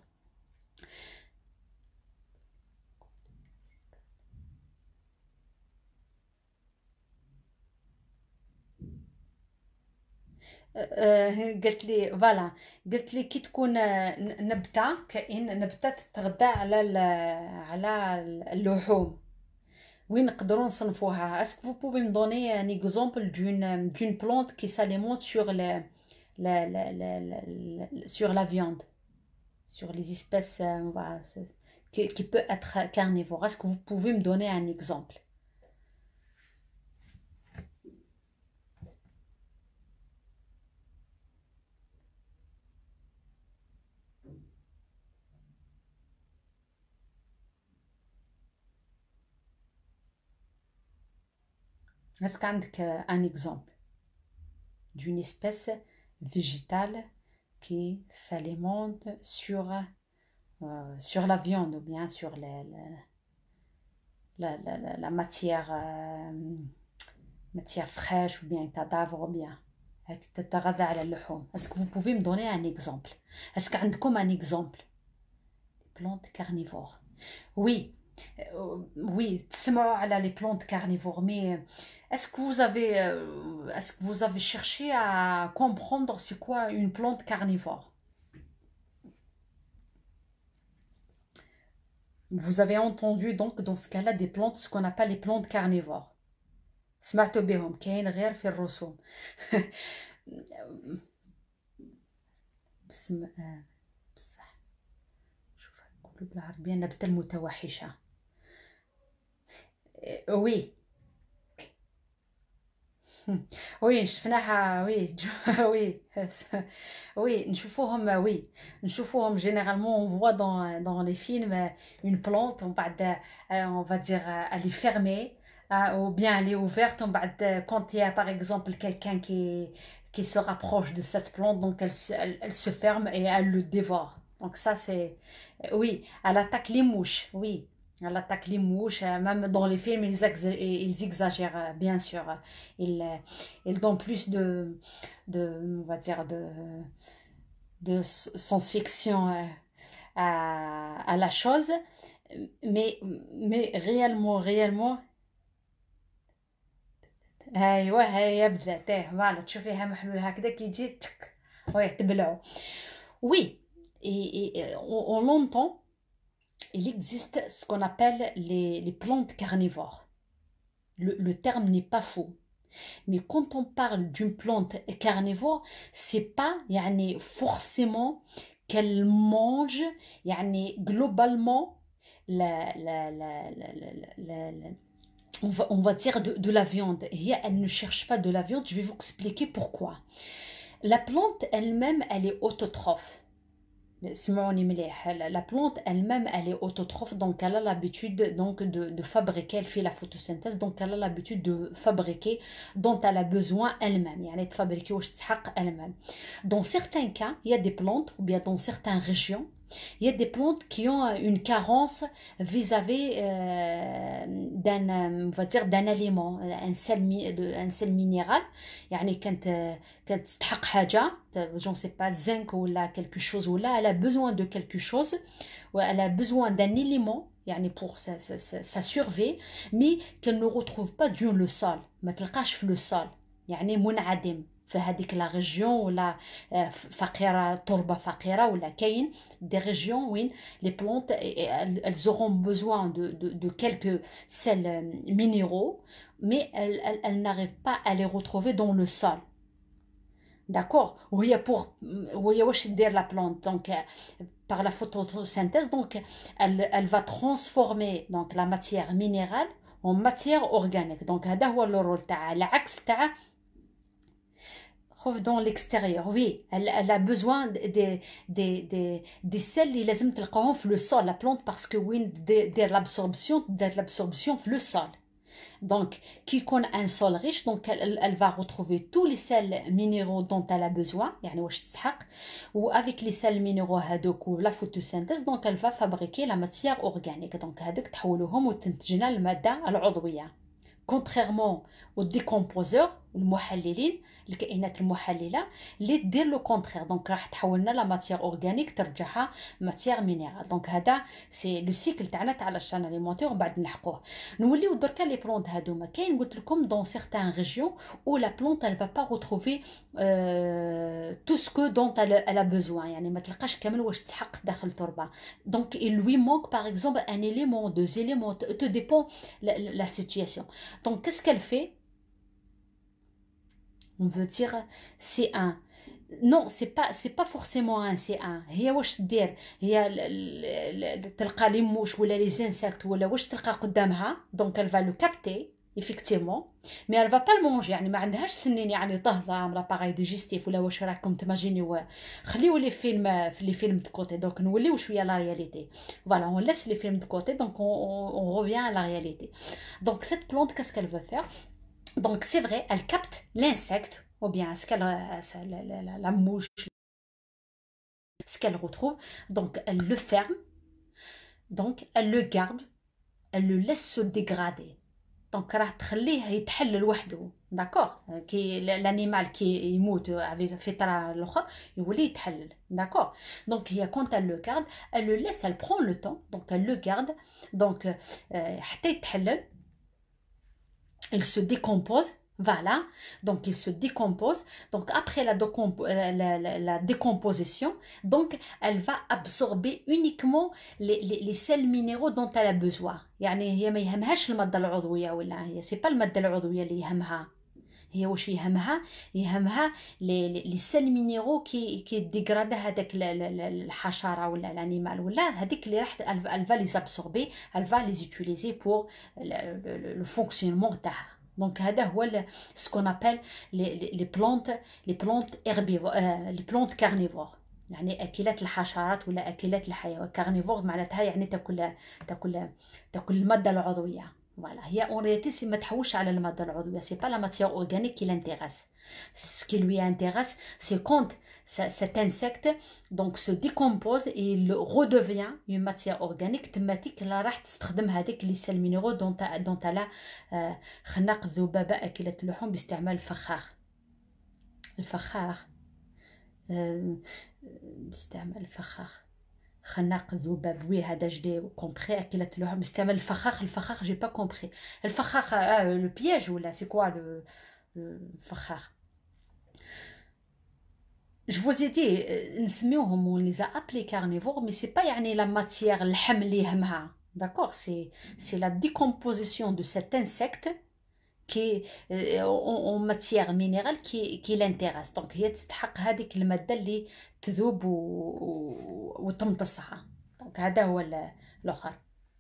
قالت لي فوالا. قالت لي كي تكون نبتة كائن نبتة تتغذى على على اللحوم وين نقدروا نصنفوها. Est-ce que vous pouvez me donner un exemple d'une plante qui s'alimente sur sur la viande, sur les espèces voilà, qui peut être carnivore. Est-ce que vous pouvez me donner un exemple? Est-ce qu'il y a un exemple d'une espèce végétale qui s'alimente sur la viande ou bien sur la matière, matière fraîche ou bien cadavre ou bien تتغذى على اللحوم. Est-ce que vous pouvez me donner un exemple? Est-ce qu'il y a un exemple? Plantes carnivores. Oui, oui, تسمعوا على les plantes carnivores, mais est-ce que vous avez cherché à comprendre c'est quoi une plante carnivore? Vous avez entendu donc dans ce cas-là des plantes, ce qu'on appelle les plantes carnivores. سمعتوا بهم كاين غير في الرسوم. بسم بصح شوف نقولوا بالعربية النبتة المتوحشة. وي وي شفناها وي وي وي نشوفوهم وي نشوفوهم généralement on voit dans les films une plante on بعد on va dire elle est fermée ou bien elle est ouverte on بعد quand il y a par exemple quelqu'un qui se rapproche de cette plante donc elle se ferme et elle le dévore donc ça c'est oui elle attaque les mouches oui. Elle attaque les mouches, même dans les films, ils exagèrent, bien sûr. Ils, ils donnent plus on va dire, de science-fiction à la chose. Mais réellement, ايوه هي بدات فوالا تشوفيها محلول هكذا كيجي تك وي تبلعو. Oui, et on l'entend. Il existe ce qu'on appelle les plantes carnivores. Le terme n'est pas faux. Mais quand on parle d'une plante carnivore, c'est pas يعني, forcément qu'elle mange يعني, globalement on va dire de la viande. Et elle ne cherche pas de la viande. Je vais vous expliquer pourquoi. La plante elle-même, elle est autotrophe. La plante elle-même, elle est autotrophe, donc elle a l'habitude donc de fabriquer, elle fait la photosynthèse, donc elle a l'habitude de fabriquer dont elle a besoin elle-même, يعني تفبركي واش تحق elle-même. Dans certains cas, il y a des plantes, ou bien dans certaines régions, il y a des plantes qui ont une carence vis-à-vis on va dire, d'un aliment, un sel minéral. يعني كانت تستحق حاجة j'en sais pas zinc ou là quelque chose ou là elle a besoin de quelque chose ou elle a besoin d'un élément يعني pour sa survie mais qu'elle ne retrouve pas dans le sol ما تلقاش في le sol يعني منعدم في هذيك لا ريجيون ولا فقيره تربه فقيره ولا كاين des régions où les plantes elles auront besoin de quelques sels minéraux mais elles n'arrivent pas à les retrouver dans le sol. D'accord. وهي pour وهي واش دير la plante donc par la photosynthèse, donc elle va transformer donc la matière minérale en matière organique. Donc هذا هو le rôle تاعها العكس تاع dans l'extérieur. Oui, elle a besoin des sels اللي لازم تلقاهم في le sol la plante parce que وين دير l'absorption في le sol. Donc, qui connaît un sol riche, donc elle va retrouver tous les sels minéraux dont elle a besoin, يعني واش تسحق, ou avec les sels minéraux هذوك la photosynthèse, donc elle va fabriquer la matière organique. Donc هذوك تحولوهم وتنتج لنا المادة العضوية. Contrairement aux décomposeurs, المحللين, الكائنات المحللة اللي دير لو كونترير دونك راح تحولنا لا ماتيير اورغانيك ترجعها ماتيير مينيرال. دونك هذا سي لو سيكل تاعنا تاع لاشان اليمونتير ومن بعد نحقوه. نوليو دركا لي بلونت هذوما كاين قلت لكم دون سيغتان ريجيون او لا بلونت elle va pas retrouver tout ce que dont elle a besoin, يعني ما تلقاش كامل واش تسحق داخل التربه. دونك il lui manque par exemple un élément, deux éléments, te dépend la situation. Donc qu'est-ce qu'elle fait? On veut dire C1. Non, c'est pas forcément un C1. هي واش دير هي تلقى لي موش ولا لي زانسيكت ولا واش تلقى قدامها. دونك elle va le capter effectivement mais elle va pas le manger. يعني ما عندهاش سنين يعني تهضم لاباغاي ديجيستيف ولا واش راكم تماجينيو. خليو لي فيلم دو كوتي. دونك نوليو شويه لا رياليتي. Voilà, on laisse les films de côté, donc on revient à la réalité. Donc cette plante, qu'est-ce qu'elle veut faire? Donc c'est vrai, elle capte l'insecte, ou bien la mouche, ce qu'elle retrouve. Donc elle le ferme, donc elle le garde, elle le laisse se dégrader. Donc راح تخليه يتحلل وحده. D'accord, كي l'animal qui يموت avec فترة الأخرى يولي يتحلل. D'accord. Donc هي quand elle le garde, elle le laisse, elle prend le temps, donc elle le garde. Donc حتى يتحلل, il se décompose. Voilà, donc il se décompose. Donc après la décomposition, donc elle va absorber uniquement les sels minéraux dont elle a besoin. يعني هي ما يهمهاش المادة العضوية ولا هي c'est pas المادة العضوية اللي يهمها. هي واش يهمها لي سيل مينيرو كي ديغرادا هذاك الحشره ولا الانيمال ولا هذيك اللي راح elle va les absorber, elle va les utiliser pour le fonctionnement تاعها. Donc هذا هو ce qu'on appelle les plantes herbivores, les plantes carnivores. يعني اكلات الحشرات ولا اكلات الحيوان. كارنيفور معناتها يعني تاكل الماده العضويه. Voilà, en réalité, c'est ما تحوش على المادة العضوية. C'est pas la matière organique qui l'intéresse. Ce qui lui intéresse, c'est quand cet insecte donc se décompose et il redevient une matière organique thématique اللي راح تستخدم هذيك لي سيل مينيرو dont elle a خناق الذبابة أكلة اللحوم باستعمال باستعمال الفخاخ. خناق الذباب. وي هذا جدي كومبري أكلة اللحوم باستعمال الفخاخ جي با كومبري. الفخاخ لو بياج ولا سي كوا لو الفخاخ. Je vous ai dit, نسميوهم on les a appelés carnivores, mais c'est pas يعني la matière اللحم اللي يهمها. D'accord, c'est la décomposition de cet insecte qui en matière minérale qui l'intéresse. Donc هي تستحق هذيك المادة اللي تذوب وتمتصها. Donc هذا هو الآخر.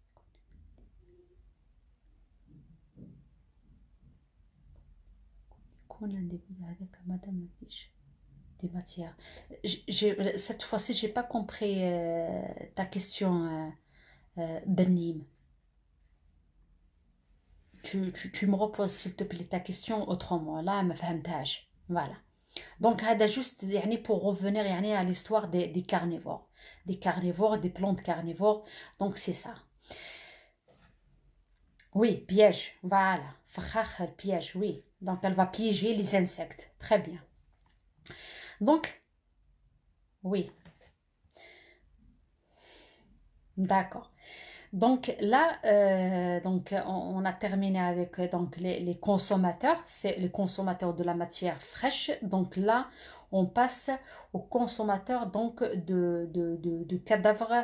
يكون عندي هذاك مادة ما فيش des matières. Cette fois-ci, j'ai pas compris ta question, Benim. Tu me reposes s'il te plaît ta question autrement. Là, ما فهمتهاش. Voilà. Donc, هذا juste يعني pour revenir يعني à l'histoire des carnivores. Des carnivores, des plantes carnivores. Donc, c'est ça. Oui, piège. Voilà. Fakhakh, piège, oui. Donc, elle va piéger les insectes. Très bien. Donc, oui. D'accord. Donc là, donc on a terminé avec donc les consommateurs, c'est les consommateurs de la matière fraîche. Donc là, on passe aux consommateurs donc de cadavres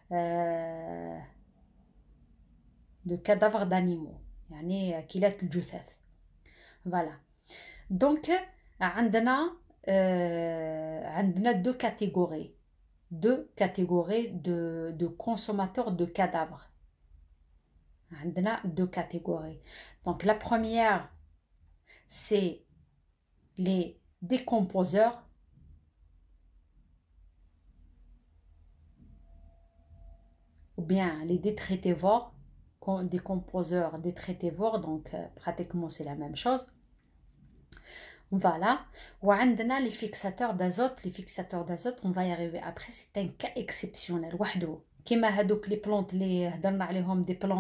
d'animaux. يعني أكلات الجثث. Voilà. Donc عندنا deux catégories. deux catégories de consommateurs de cadavres. On a deux catégories. Donc la première, c'est les décomposeurs, ou bien les détritivores, décomposeurs, détritivores, donc pratiquement c'est la même chose. Voilà. وعندنا les fixateurs d'azote. Les fixateurs d'azote, on va y arriver après, c'est un cas exceptionnel وحده. كيما هادوك les plantes اللي هضرنا عليهم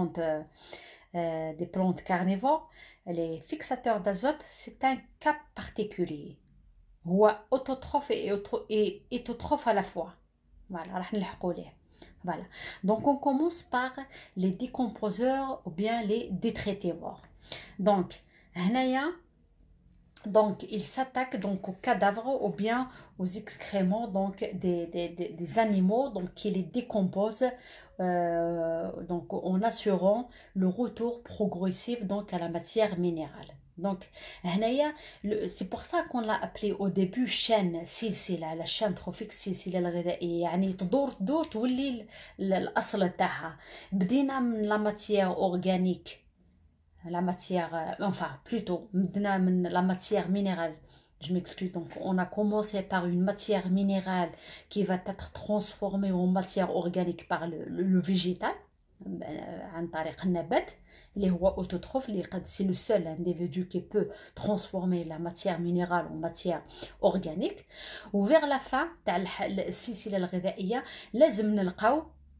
des plantes carnivores. Les fixateurs d'azote, c'est un cas particulier. هو autotrophe et hétotrophe à la fois. Voilà, راح نلحقوا ليه. Voilà. Donc on commence par les décomposeurs ou bien les détritivores. Donc هنايا donc il s'attaque donc aux cadavres ou bien aux excréments donc des animaux donc qui les décomposent donc en assurant le retour progressif donc à la matière minérale. Donc c'est pour ça qu'on l'a appelé au début chaîne سلسلة la chaîne trophique السلسلة الغذائية يعني تدور تولي الأصل تاعها. بدينا من la matière organique, la matière, enfin plutôt, la matière minérale. Je m'excuse, donc on a commencé par une matière minérale qui va être transformée en matière organique par le végétal, عن طريق النبات اللي هو autotrophe, c'est le seul individu qui peut transformer la matière minérale en matière organique. و vers la fin تاع السلسلة الغذائية لازم نلقاو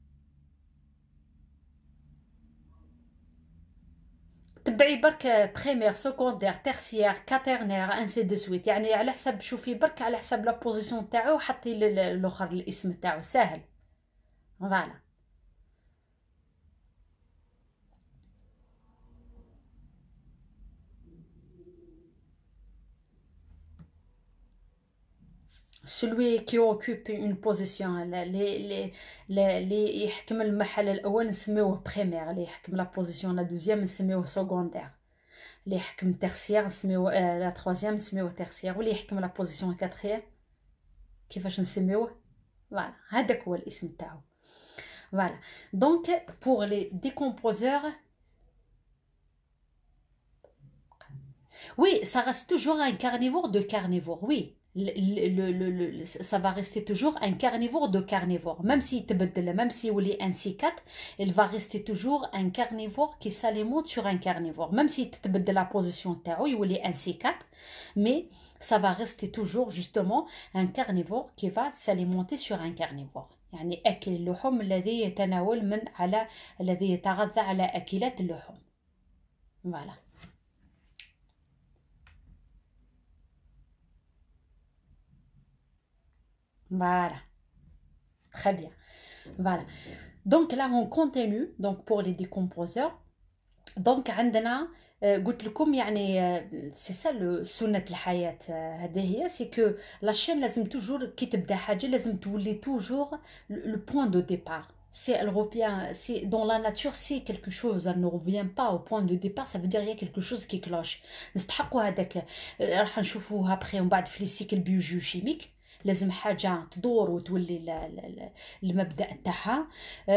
تبعي برك بريمير سكوندير تيرسيير كاترنير انسي دو سويت يعني على حسب شوفي برك على حسب لا بوزيسيون تاعو حطي الاخر الاسم تاعو ساهل. فوالا celui qui occupe une position اللي يحكم المحل الاول نسميوه بريمير، اللي يحكم لا بوزيسيون لا دوزيام نسميوه سكوندير، اللي يحكم تيرسيير نسميوه لا تروازيام نسميوه تيرسيير، واللي يحكم لا بوزيسيون كاتريام كيفاش نسميوه. فوالا هذاك هو الاسم تاعو. Voilà. Donc, pour les décomposeurs, oui, ça reste toujours un carnivore de carnivore, oui. Ça va rester toujours un carnivore de carnivore. Même s'il تبدل, même s'il est un C4, il va rester toujours un carnivore qui s'alimente sur un carnivore. Même s'il تبدل la position تاعو, il est un C4, mais ça va rester toujours justement un carnivore qui va s'alimenter sur un carnivore. يعني أكل اللحوم الذي يتناول الذي يتغذى على أكلات اللحوم. Voilà. Voilà. Très bien. Voilà. Donc là, on continue donc pour les décomposeurs. Donc عندنا قلت لكم يعني سي سا سنة الحياة هذه هي سي كو لا شين لازم توجور كي تبدا حاجة لازم تولي توجور لو بوين دو ديبار. Si elle revient, si dans la nature, si quelque chose elle ne revient pas au point de départ, ça veut dire qu'il y a quelque chose qui cloche. نستحقوا هذاك راح نشوفوه après ومن بعد في لي سيكل بيوجيوشيميك. لازم حاجة تدور وتولي المبدأ تاعها.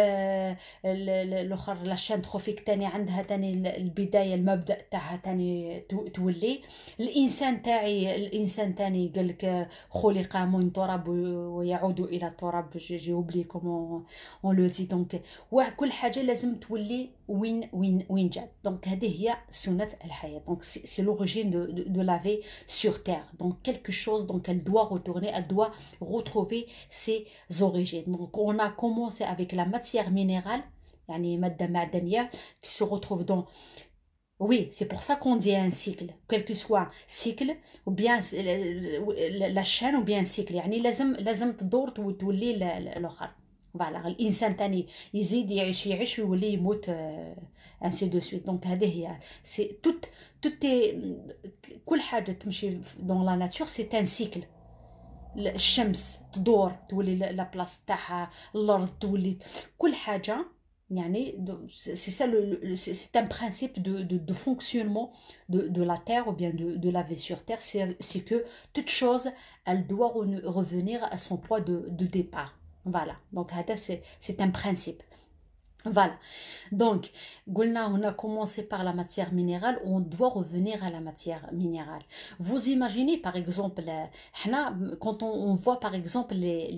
الاخر لاشين تروفيك تاني عندها تاني البداية المبدأ تاعها تاني تولي. الانسان تاني قال لك خلق من تراب ويعود الى التراب. جي اوبلي كومون اون لو دي. دونك كل حاجة لازم تولي وين جات. دونك هذه هي سنة الحياة. دونك سي لوريجين de la vie sur terre. Donc quelque chose, donc elle doit retourner, elle doit retrouver ses origines. Donc on a commencé avec la matière minérale, يعني مادة معدنية qui se retrouve dans. Oui, c'est pour ça qu'on dit un cycle, quel que soit cycle ou bien la chaîne ou bien cycle. يعني لازم تدور وتولي الآخر. فوالا الانسان تاني يزيد يعيش ويولي يموت ainsi de suite. Donc هذه هي سي tout est كل حاجة تمشي dans la nature c'est un cycle. الشمس تدور تولي لا بلاص تاعها، الارض تولي كل حاجة يعني c'est ça c'est un principe de fonctionnement de la terre ou bien de la vie sur terre. C'est que toute chose elle doit revenir à son point de départ. Voilà, donc c'est un principe. Voilà, donc on a commencé par la matière minérale, on doit revenir à la matière minérale. Vous imaginez par exemple, quand on voit par exemple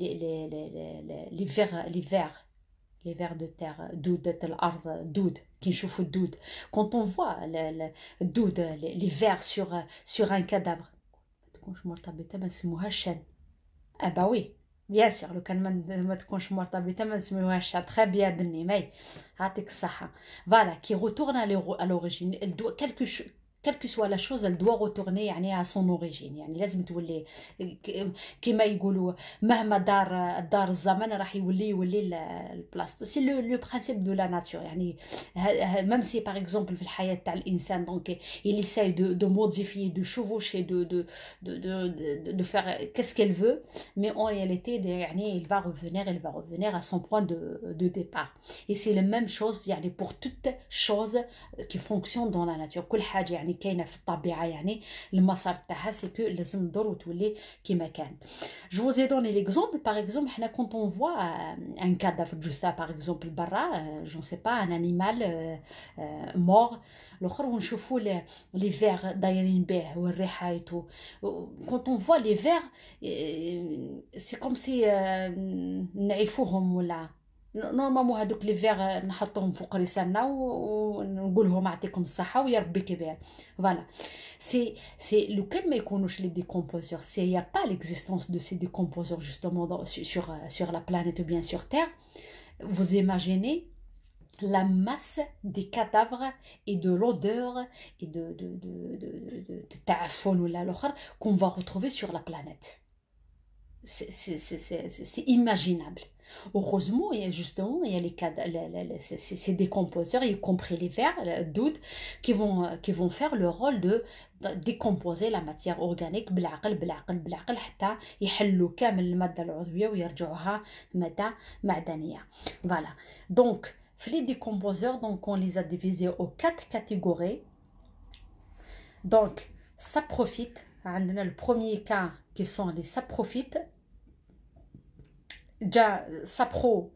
les vers de terre, دودة الأرض, دود, كي نشوفوا الدود. Quand on voit الدود, les vers sur un cadavre, ما تكونش مرتبطة ما نسموهاش شن. Ah bah oui, bien sûr, لو كان ما تكونش مرتبطة ما نسميوهاش شن. Très bien بني ماي يعطيك الصحة. Voilà, qui retourne à l'origine. Elle doit quelle que soit la chose, elle doit retourner يعني à son origine. يعني لازم تولي كما يقولوا مهما دار الزمن راح يولي البلاصتو. سي لو برانسيب دو لا ناتور. يعني même si par exemple في الحياة تاع الإنسان donc il essaye de modifier, de chevaucher, de faire qu'est-ce qu'elle veut, mais en réalité يعني il va revenir à son point de départ. Et c'est la même chose يعني pour toute chose qui fonctionne dans la nature. كل حاجة يعني كاينه في الطبيعه يعني المسار تاعها سي كو لازم تدور وتولي كيما كان. جو vous ai donné l'exemple par exemple حنا quand on voit un cadavre جثه par exemple برا je sais pas un animal mort الاخر ونشوفوا لي فيغ دايرين به والريحه quand on voit les vers c'est comme si نعيفوهم ولا نورمالمون هذوك لي فيغ نحطهم فوق رسالنا ونقول لهم يعطيكم الصحه ويا ربي كبير. فوالا سي لو كان ما يكونوش لي ديكومبوزور سي يا با ليكزيستونس دو سي ديكومبوزور جوستومون sur la planète ou bien sur terre. Vous imaginez la masse des cadavres et de l'odeur et de تعفن ولا الاخر qu'on va retrouver sur la planète. C'est imaginable. Heureusement, il y a les cas, ces décomposeurs, y compris les vers, doutes, qui vont faire le rôle de décomposer la matière organique بالعقل حتى يحلوا كامل المادة العضوية ويرجعوها مادة معدنية. Voilà. Donc, les décomposeurs, donc on les a divisés aux 4 catégories. Donc, saprophytes, le premier cas qui sont les saprophytes. Déjà, sapro,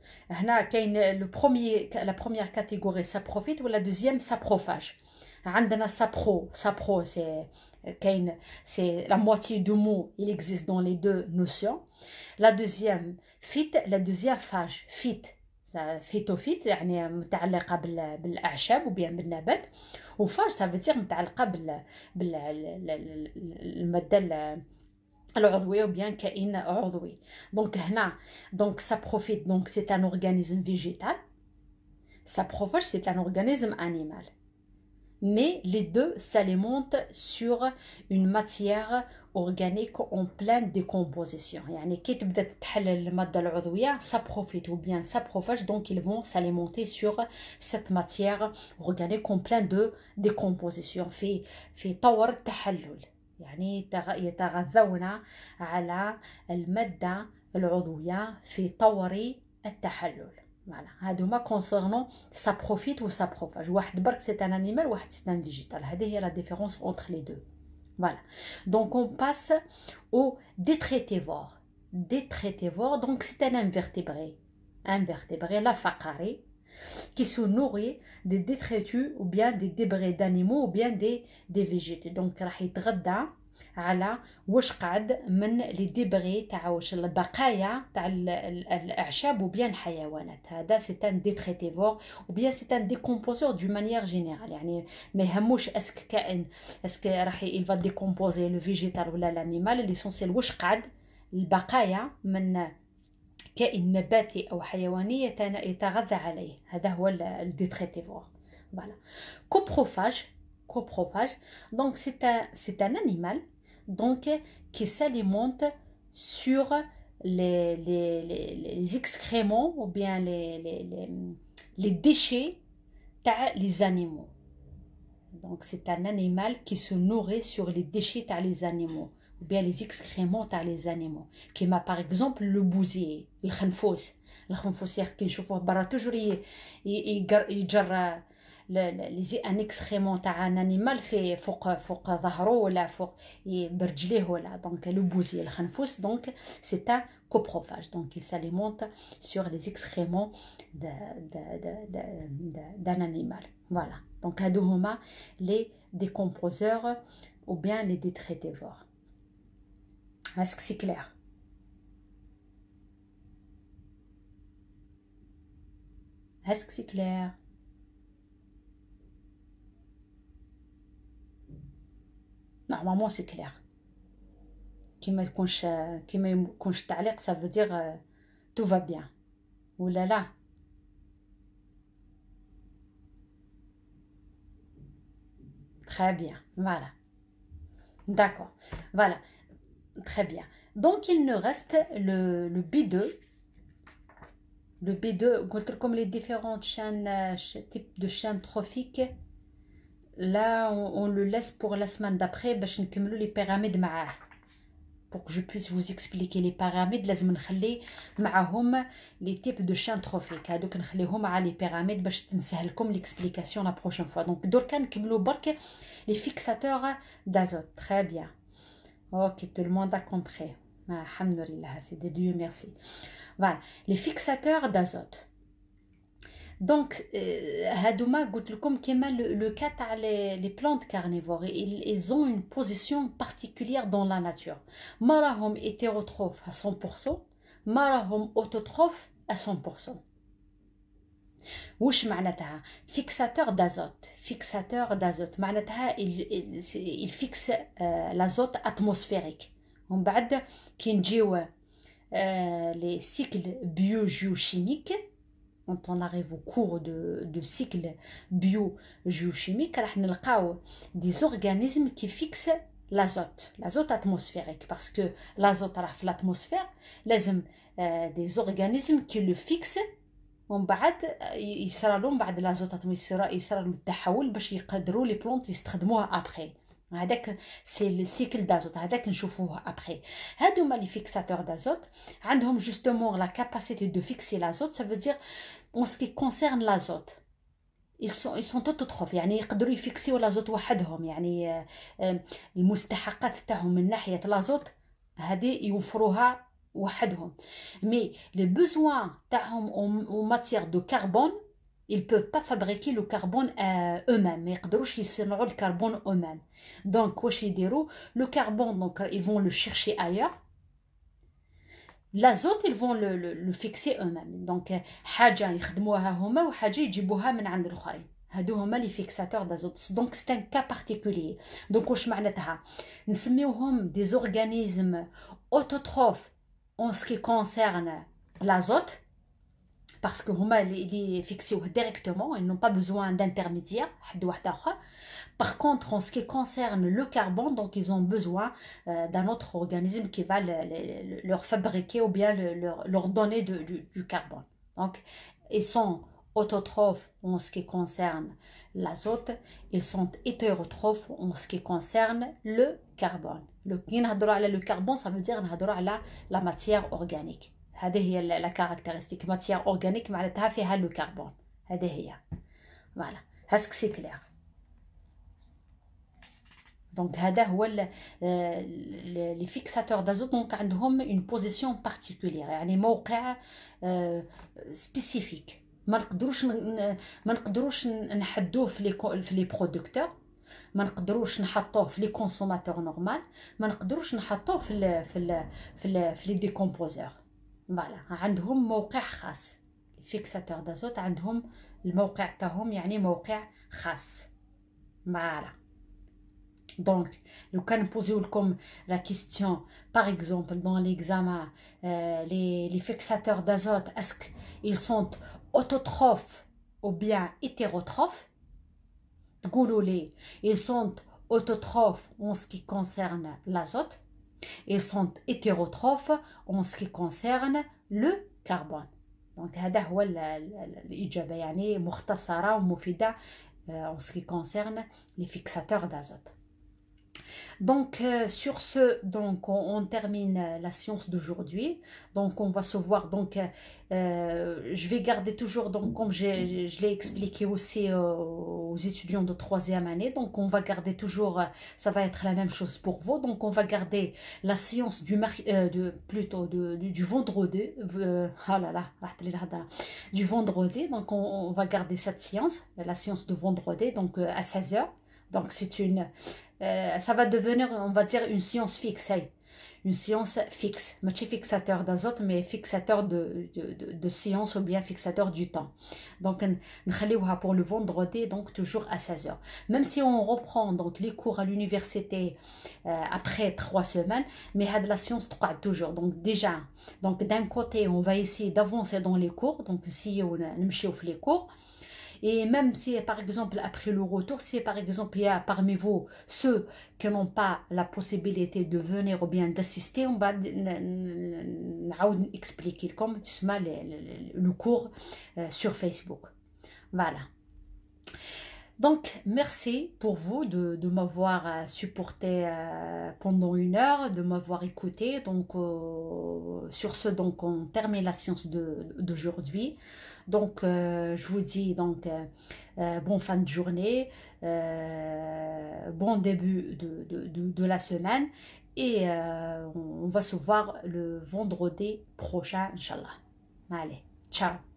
la première catégorie saprophyte ou la deuxième saprophage. عندنا sapro c'est la moitié du mot, il existe dans les deux notions. La deuxième phage, phytophyte يعني متعلقة بالأعشاب وبين بالنبات. وفاج ça veut dire متعلقة بالمادة العضوية ou bien كائن عضوي. Donc هنا donc saprophyte donc c'est un organisme végétal. Saprophage c'est un organisme animal. Mais les deux s'alimentent sur une matière organique en pleine décomposition. يعني كي تبدا تتحلل المادة العضوية saprophyte ou bien saprophage donc ils vont s'alimenter sur cette matière organique en pleine de décomposition في طور التحلل. يعني يتغذون على المادة العضوية في طور التحلل. Voilà. هادوما concernant saprophyte ou saprophage. واحد برك c'est un animal, واحد c'est un végétal. هذه هي la différence entre les deux. Voilà. Donc on passe au détritivore. Détritivore, donc c'est un invertébré. Invertébré, la faqari, qui se nourrit des détritus ou bien des débris d'animaux ou bien des végétaux. Donc راح يتغذى على واش قعد من لي ديبري تاع واش البقايا تاع الاعشاب وبيان الحيوانات. هذا سي ان ديتريتيفور وبيان سي ان ديكومبوزور دو مانيير جينيرال. يعني ما يهموش اسك كائن اسك راح يفا ديكومبوزي لو فيجيتال ولا الانيمال. ليسونسيال واش قعد البقايا من كائن نباتي او حيواني يتغذى عليه. هذا هو الديتريتيفور. فوالا. Coprophage, donc c'est un animal donc qui s'alimente sur les excréments ou bien les déchets des animaux. Donc c'est un animal qui se nourrit sur les déchets des animaux ou bien les excréments des animaux. Comme par exemple le bousier, le khanfous. Le khanfous qui نشوفوه برا toujours يجر un excrément تاع un animal في فوق ظهره ولا فوق برجليه ولا. donc le bousier الخنفوس donc c'est un coprophage. Donc, ils s'alimentent sur les excréments d'un animal. Voilà. Donc, هادو les décomposeurs ou bien les détritivores. Est-ce que c'est clair? Est-ce que c'est clair? Normalement, c'est clair. كيما يكونش التعليق ça veut dire tout va bien. ولا لا؟ Très bien. Voilà. D'accord. Voilà. Très bien. Donc, il nous reste le B2. Le B2, comme les différentes chaînes, types de chaînes trophiques, là, on le laisse pour la semaine d'après, باش نكملوا les pyramides معاه. Pour que je puisse vous expliquer les pyramides, لازم نخلي معاهم les types de chaînes trophiques. هادوك نخليهم مع les pyramides باش تنسهلكم l'explication la prochaine fois. Donc, دركا نكملوا برك les fixateurs d'azote. Très bien. Ok, tout le monde a compris. Alhamdulillah, c'est de Dieu merci. Voilà, les fixateurs d'azote. Donc, هادوما قلت لكم كيما le cas تاع les plantes carnivores, ils ont une position particulière dans la nature. ما راهم hétérotrophes à 100%, ما راهم autotrophes à 100%. وش معناتها fixateur d'azote معناتها il fixe l'azote atmosphérique. ومن بعد كي نجيو les cycles biogéochimiques, quand on arrive au cours de cycle biogéochimique, راح نلقاو des organismes qui fixent l'azote atmosphérique, parce que l'azote راه في l'atmosphère لازم des organismes qui le fixent. ومن بعد يصرى لهم بعد لازوت يصرى له التحول باش يقدروا لي بلونت يستخدموها ابري. هذاك سي لي سيكل دازوت، هذاك نشوفوه ابري. هادوما لي فيكساتور دازوت عندهم جوستومون لا كاباسيتي دو فيكسي لازوت. ça veut dire en ce qui concerne l'azote ils sont autotrophes، يعني يقدروا يفيكسيو لازوت وحدهم، يعني المستحقات تاعهم من ناحيه لازوت هذه يوفروها وحدهم. Mais les besoins en matière de carbone, ils ne peuvent pas fabriquer le carbone eux-mêmes. Mais ils peuvent le carbone eux-mêmes. Donc, le carbone, donc, ils vont le chercher ailleurs. L'azote, ils vont le fixer eux-mêmes. Donc, حاجة يخدموها هما وحاجة يجيبوها من عند الآخرين. هادو هما les fixateurs d'azote. Donc, c'est un cas particulier. Donc, واش معناتها نسميوهم des organismes autotrophes en ce qui concerne l'azote, parce que huma les fixent directement, ils n'ont pas besoin d'intermédiaire. Par contre, en ce qui concerne le carbone, donc ils ont besoin d'un autre organisme qui va leur fabriquer ou bien leur donner du carbone. Donc, ils sont autotrophes en ce qui concerne l'azote, ils sont hétérotrophes en ce qui concerne le carbone. Le carbone, ça veut dire la matière organique. هذه هي la caractéristique matière organique معناتها فيها le carbone. هذه هي. Voilà. Est-ce que c'est clair? Donc هذا هو les fixateurs d'azote. Donc عندهم une position particulière، يعني موقع spécifique. ما نقدروش نحدوه في لي برودكتور، ما نقدروش نحطوه في لي كونسوماتور نورمال، ما نقدروش نحطوه في لي ديكومبوزور. فوالا عندهم موقع خاص. فيكساتور دازوت عندهم الموقع تاعهم، يعني موقع خاص. فوالا. Donc, لو كان نبوزيو لكم la question, par exemple, dans l'examen, les fixateurs d'azote, est-ce qu'ils sont autotrophes ou bien hétérotrophes? تقولوا لي ils sont autotrophes en ce qui concerne l'azote, ils sont hétérotrophes en ce qui concerne le carbone. Donc هذا هو الإجابة، يعني مختصرة ومفيدة en ce qui concerne les fixateurs d'azote. Donc, sur ce, donc, on termine la séance d'aujourd'hui. Donc, on va se voir. Donc, je vais garder toujours, donc, comme je l'ai expliqué aussi aux étudiants de troisième année. Donc, on va garder toujours, ça va être la même chose pour vous. Donc, on va garder la séance plutôt du vendredi. Ah là là, du vendredi. Donc, on va garder cette séance, la séance de vendredi, donc à 16 h. Donc, ça va devenir, on va dire, une science fixe. Une science fixe. Pas fixateur d'azote, mais fixateur de science ou bien fixateur du temps. Donc, on pour le vendredi, donc toujours à 16 h. Même si on reprend donc, les cours à l'université après 3 semaines, mais la science toujours. Donc, déjà, donc d'un côté, on va essayer d'avancer dans les cours. Donc, si on a les cours, et même si, par exemple, après le retour, si, par exemple, il y a parmi vous ceux qui n'ont pas la possibilité de venir ou bien d'assister, on va expliquer comme le cours sur Facebook. Voilà. Donc, merci pour vous de m'avoir supporté pendant 1 heure, de m'avoir écouté. Donc, sur ce, donc, on termine la séance d'aujourd'hui. Donc, je vous dis donc bonne fin de journée, bon début de la semaine. Et on va se voir le vendredi prochain, Inch'Allah. Allez, ciao!